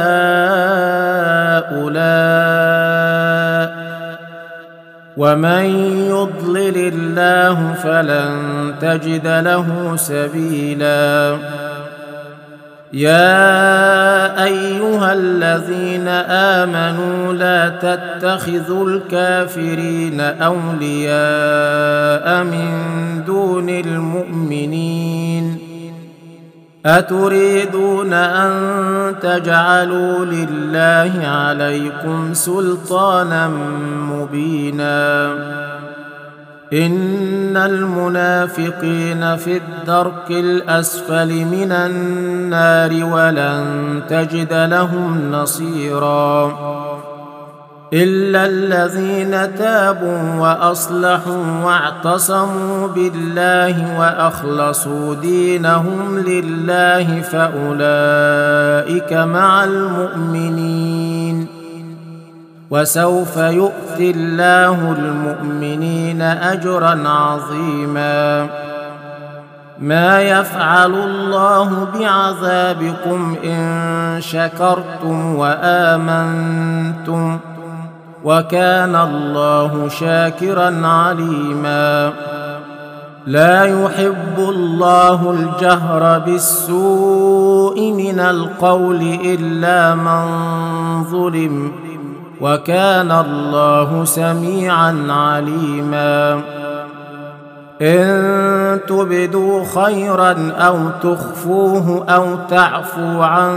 هؤلاء ومن يضلل الله فلن تجد له سبيلا. يا أيها الذين آمنوا لا تتخذوا الكافرين أولياء من دون المؤمنين أتريدون أن تجعلوا لله عليكم سلطانا مبينا. إن المنافقين في الدرك الأسفل من النار ولن تجد لهم نصيرا إلا الذين تابوا وأصلحوا واعتصموا بالله وأخلصوا دينهم لله فأولئك مع المؤمنين وسوف يؤتي الله المؤمنين أجرا عظيما. ما يفعل الله بعذابكم إن شكرتم وآمنتم وكان الله شاكرا عليما. لا يحب الله الجهر بالسوء من القول إلا من ظلم وكان الله سميعا عليما. إن تبدوا خيرا أو تخفوه أو تعفوا عن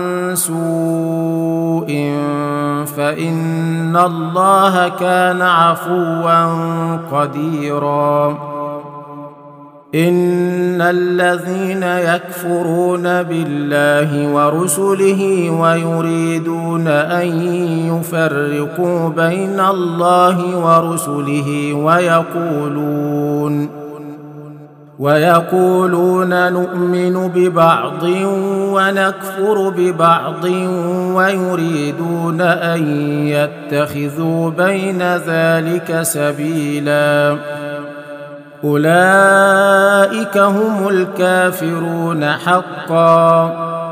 سوء فإن الله كان عفوا قديرا. إن الذين يكفرون بالله ورسله ويريدون أن يفرقوا بين الله ورسله ويقولون نؤمن ببعض ونكفر ببعض ويريدون أن يتخذوا بين ذلك سبيلا أولئك هم الكافرون حقا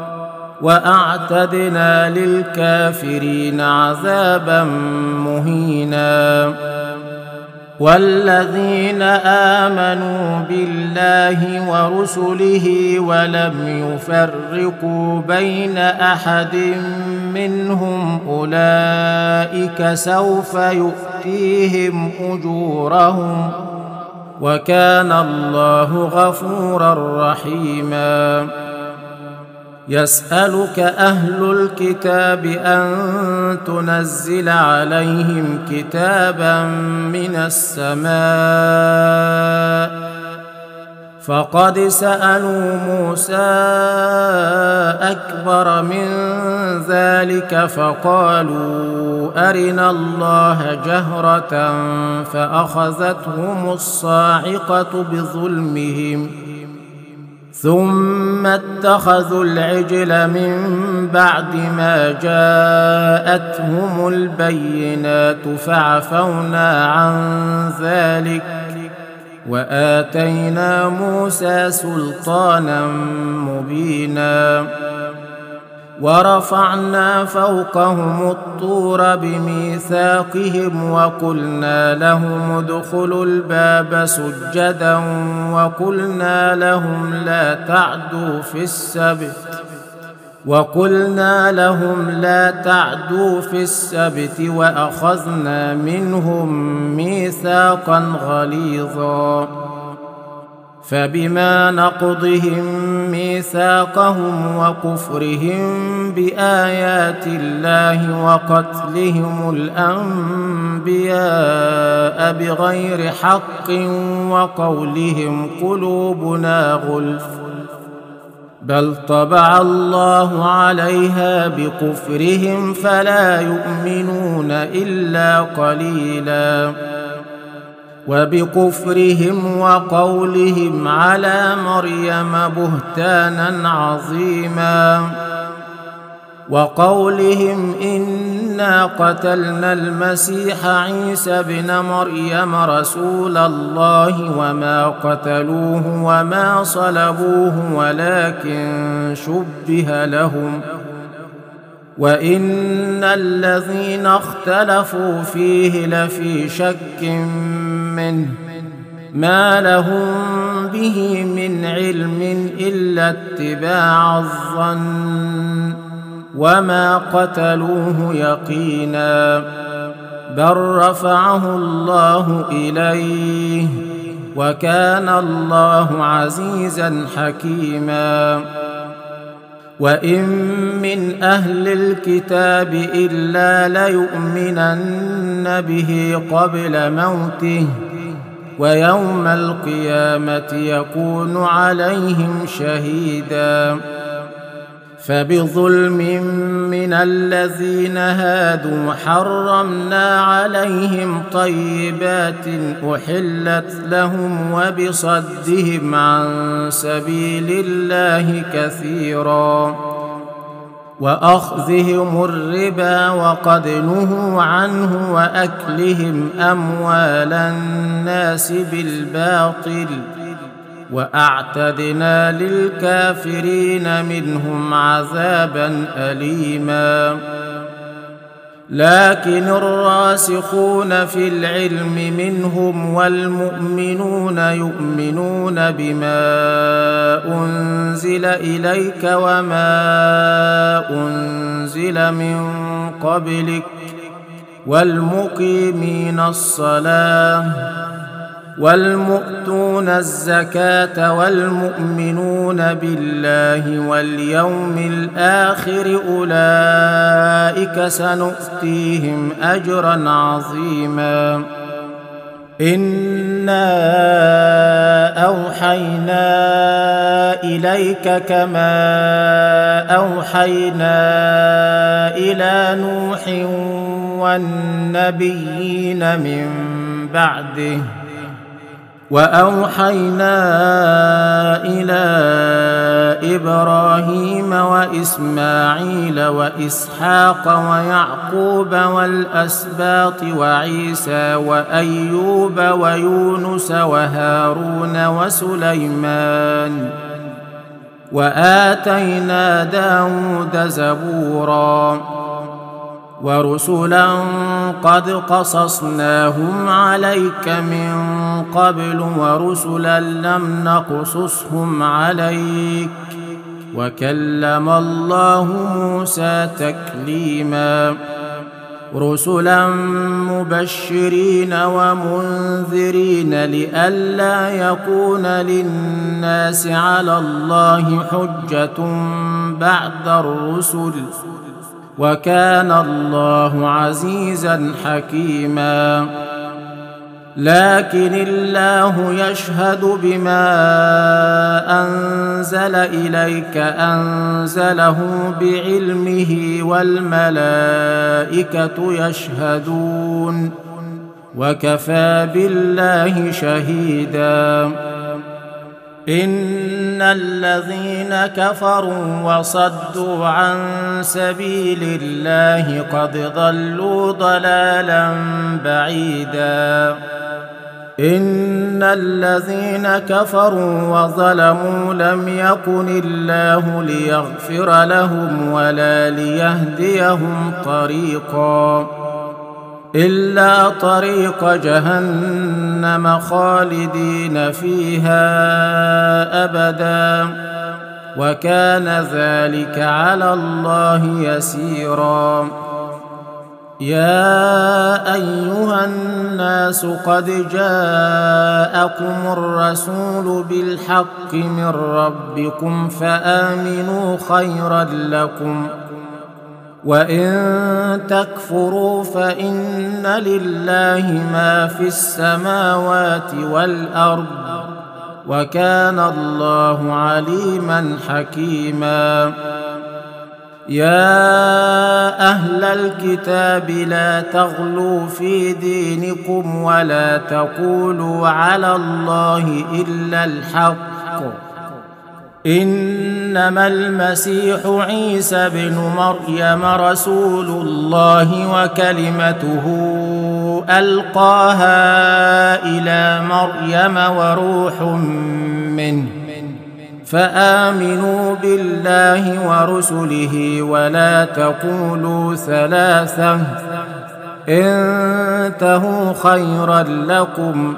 وأعتدنا للكافرين عذابا مهينا. والذين آمنوا بالله ورسله ولم يفرقوا بين أحد منهم أولئك سوف يؤتيهم أجورهم وكان الله غفورا رحيما. يسألك أهل الكتاب أن تنزل عليهم كتابا من السماء فقد سألوا موسى أكبر من ذلك فقالوا أرنا الله جهرة فأخذتهم الصاعقة بظلمهم ثم اتخذوا العجل من بعد ما جاءتهم البينات فعفونا عن ذلك وآتينا موسى سلطانا مبينا. ورفعنا فوقهم الطور بميثاقهم وقلنا لهم ادخلوا الباب سجدا وقلنا لهم لا تعدوا في السبت وأخذنا منهم ميثاقا غليظا. فبما نقضهم ميثاقهم وكفرهم بآيات الله وقتلهم الأنبياء بغير حق وقولهم قلوبنا غلف بل طبع الله عليها بكفرهم فلا يؤمنون إلا قليلا. وبكفرهم وقولهم على مريم بهتانا عظيما وقولهم إنا قتلنا المسيح عيسى ابن مريم رسول الله وما قتلوه وما صلبوه ولكن شبه لهم وإن الذين اختلفوا فيه لفي شك منه ما لهم به من علم إلا اتباع الظن وما قتلوه يقينا بل رفعه الله إليه وكان الله عزيزا حكيما. وإن من أهل الكتاب إلا ليؤمنن به قبل موته ويوم القيامة يكون عليهم شهيدا. فبظلم من الذين هادوا حرمنا عليهم طيبات أحلت لهم وبصدهم عن سبيل الله كثيرا وأخذهم الربا وقد نهوا عنه وأكلهم أموال الناس بالباطل وأعتدنا للكافرين منهم عذابا أليما. لكن الراسخون في العلم منهم والمؤمنون يؤمنون بما أنزل إليك وما أنزل من قبلك والمقيمين الصلاة والمؤتون الزكاة والمؤمنون بالله واليوم الآخر أولئك سنؤتيهم أجرا عظيما. إنا أوحينا إليك كما أوحينا إلى نوح والنبيين من بعده وأوحينا إلى إبراهيم وإسماعيل وإسحاق ويعقوب والأسباط وعيسى وأيوب ويونس وهارون وسليمان وآتينا داود زبورا ورسلا قد قصصناهم عليك من قبل ورسلا لم نقصصهم عليك وكلم الله موسى تكليما رسلا مبشرين ومنذرين لئلا يكون للناس على الله حجة بعد الرسل وكان الله عزيزا حكيما لكن الله يشهد بما أنزل إليك أنزله بعلمه والملائكة يشهدون وكفى بالله شهيدا إن الذين كفروا وصدوا عن سبيل الله قد ضلوا ضلالا بعيدا إن الذين كفروا وظلموا لم يكن الله ليغفر لهم ولا ليهديهم طريقا إلا طريق جهنم خالدين فيها أبدا وكان ذلك على الله يسيرا يا أيها الناس قد جاءكم الرسول بالحق من ربكم فآمنوا خيرا لكم وإن تكفروا فإن لله ما في السماوات والأرض وكان الله عليما حكيما يا أهل الكتاب لا تغلوا في دينكم ولا تقولوا على الله إلا الحق إنما المسيح عيسى بن مريم رسول الله وكلمته ألقاها إلى مريم وروح منه فآمنوا بالله ورسله ولا تقولوا ثلاثة انتهوا خيرا لكم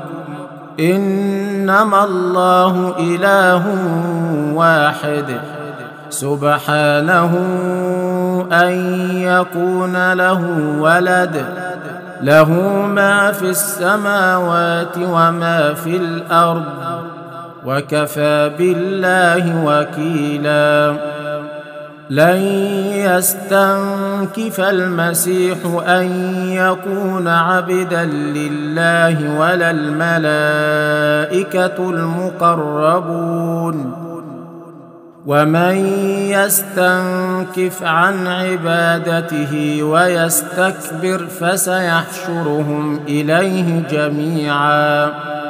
إنما الله إله واحد سبحانه أن يكون له ولد له ما في السماوات وما في الأرض وكفى بالله وكيلا لن يستنكف المسيح أن يكون عبدا لله ولا الملائكة المقربون ومن يستنكف عن عبادته ويستكبر فسيحشرهم إليه جميعا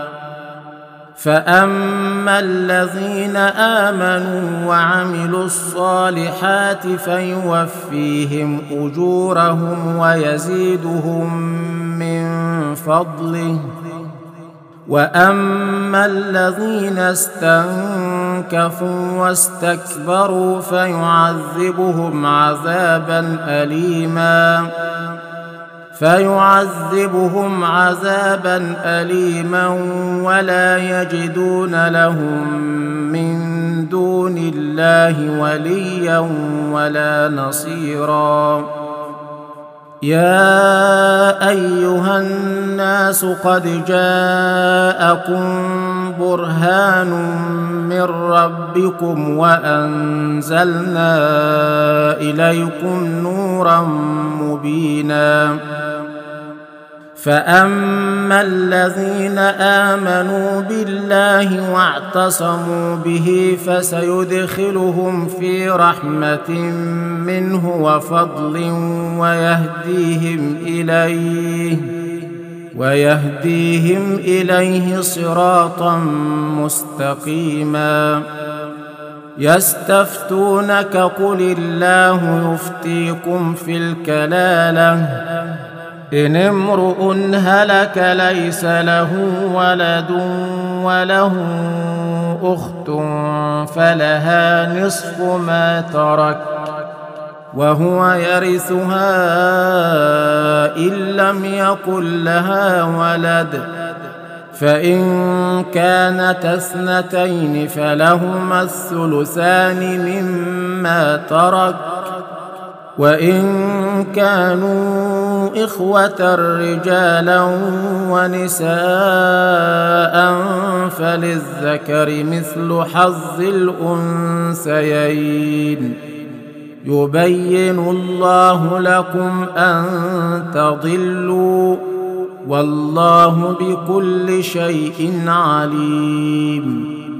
فأما الذين آمنوا وعملوا الصالحات فيوفيهم أجورهم ويزيدهم من فضله وأما الذين استنكفوا واستكبروا فيعذبهم عذابا أليما ولا يجدون لهم من دون الله وليا ولا نصيرا يا أيها الناس قد جاءكم برهان من ربكم وأنزلنا إليكم نورا مبينا فأما الذين آمنوا بالله واعتصموا به فسيدخلهم في رحمة منه وفضل ويهديهم إليه صراطا مستقيما يستفتونك قل الله يفتيكم في الكلالة إن امرؤ هلك ليس له ولد وله أخت فلها نصف ما ترك وهو يرثها إن لم يكن لها ولد، فإن كانت اثنتين فلهما الثلثان مما ترك، وإن كانوا إخوة رجالا ونساء فللذكر مثل حظ الأنثيين. يبين الله لكم أن تضلوا، والله بكل شيء عليم.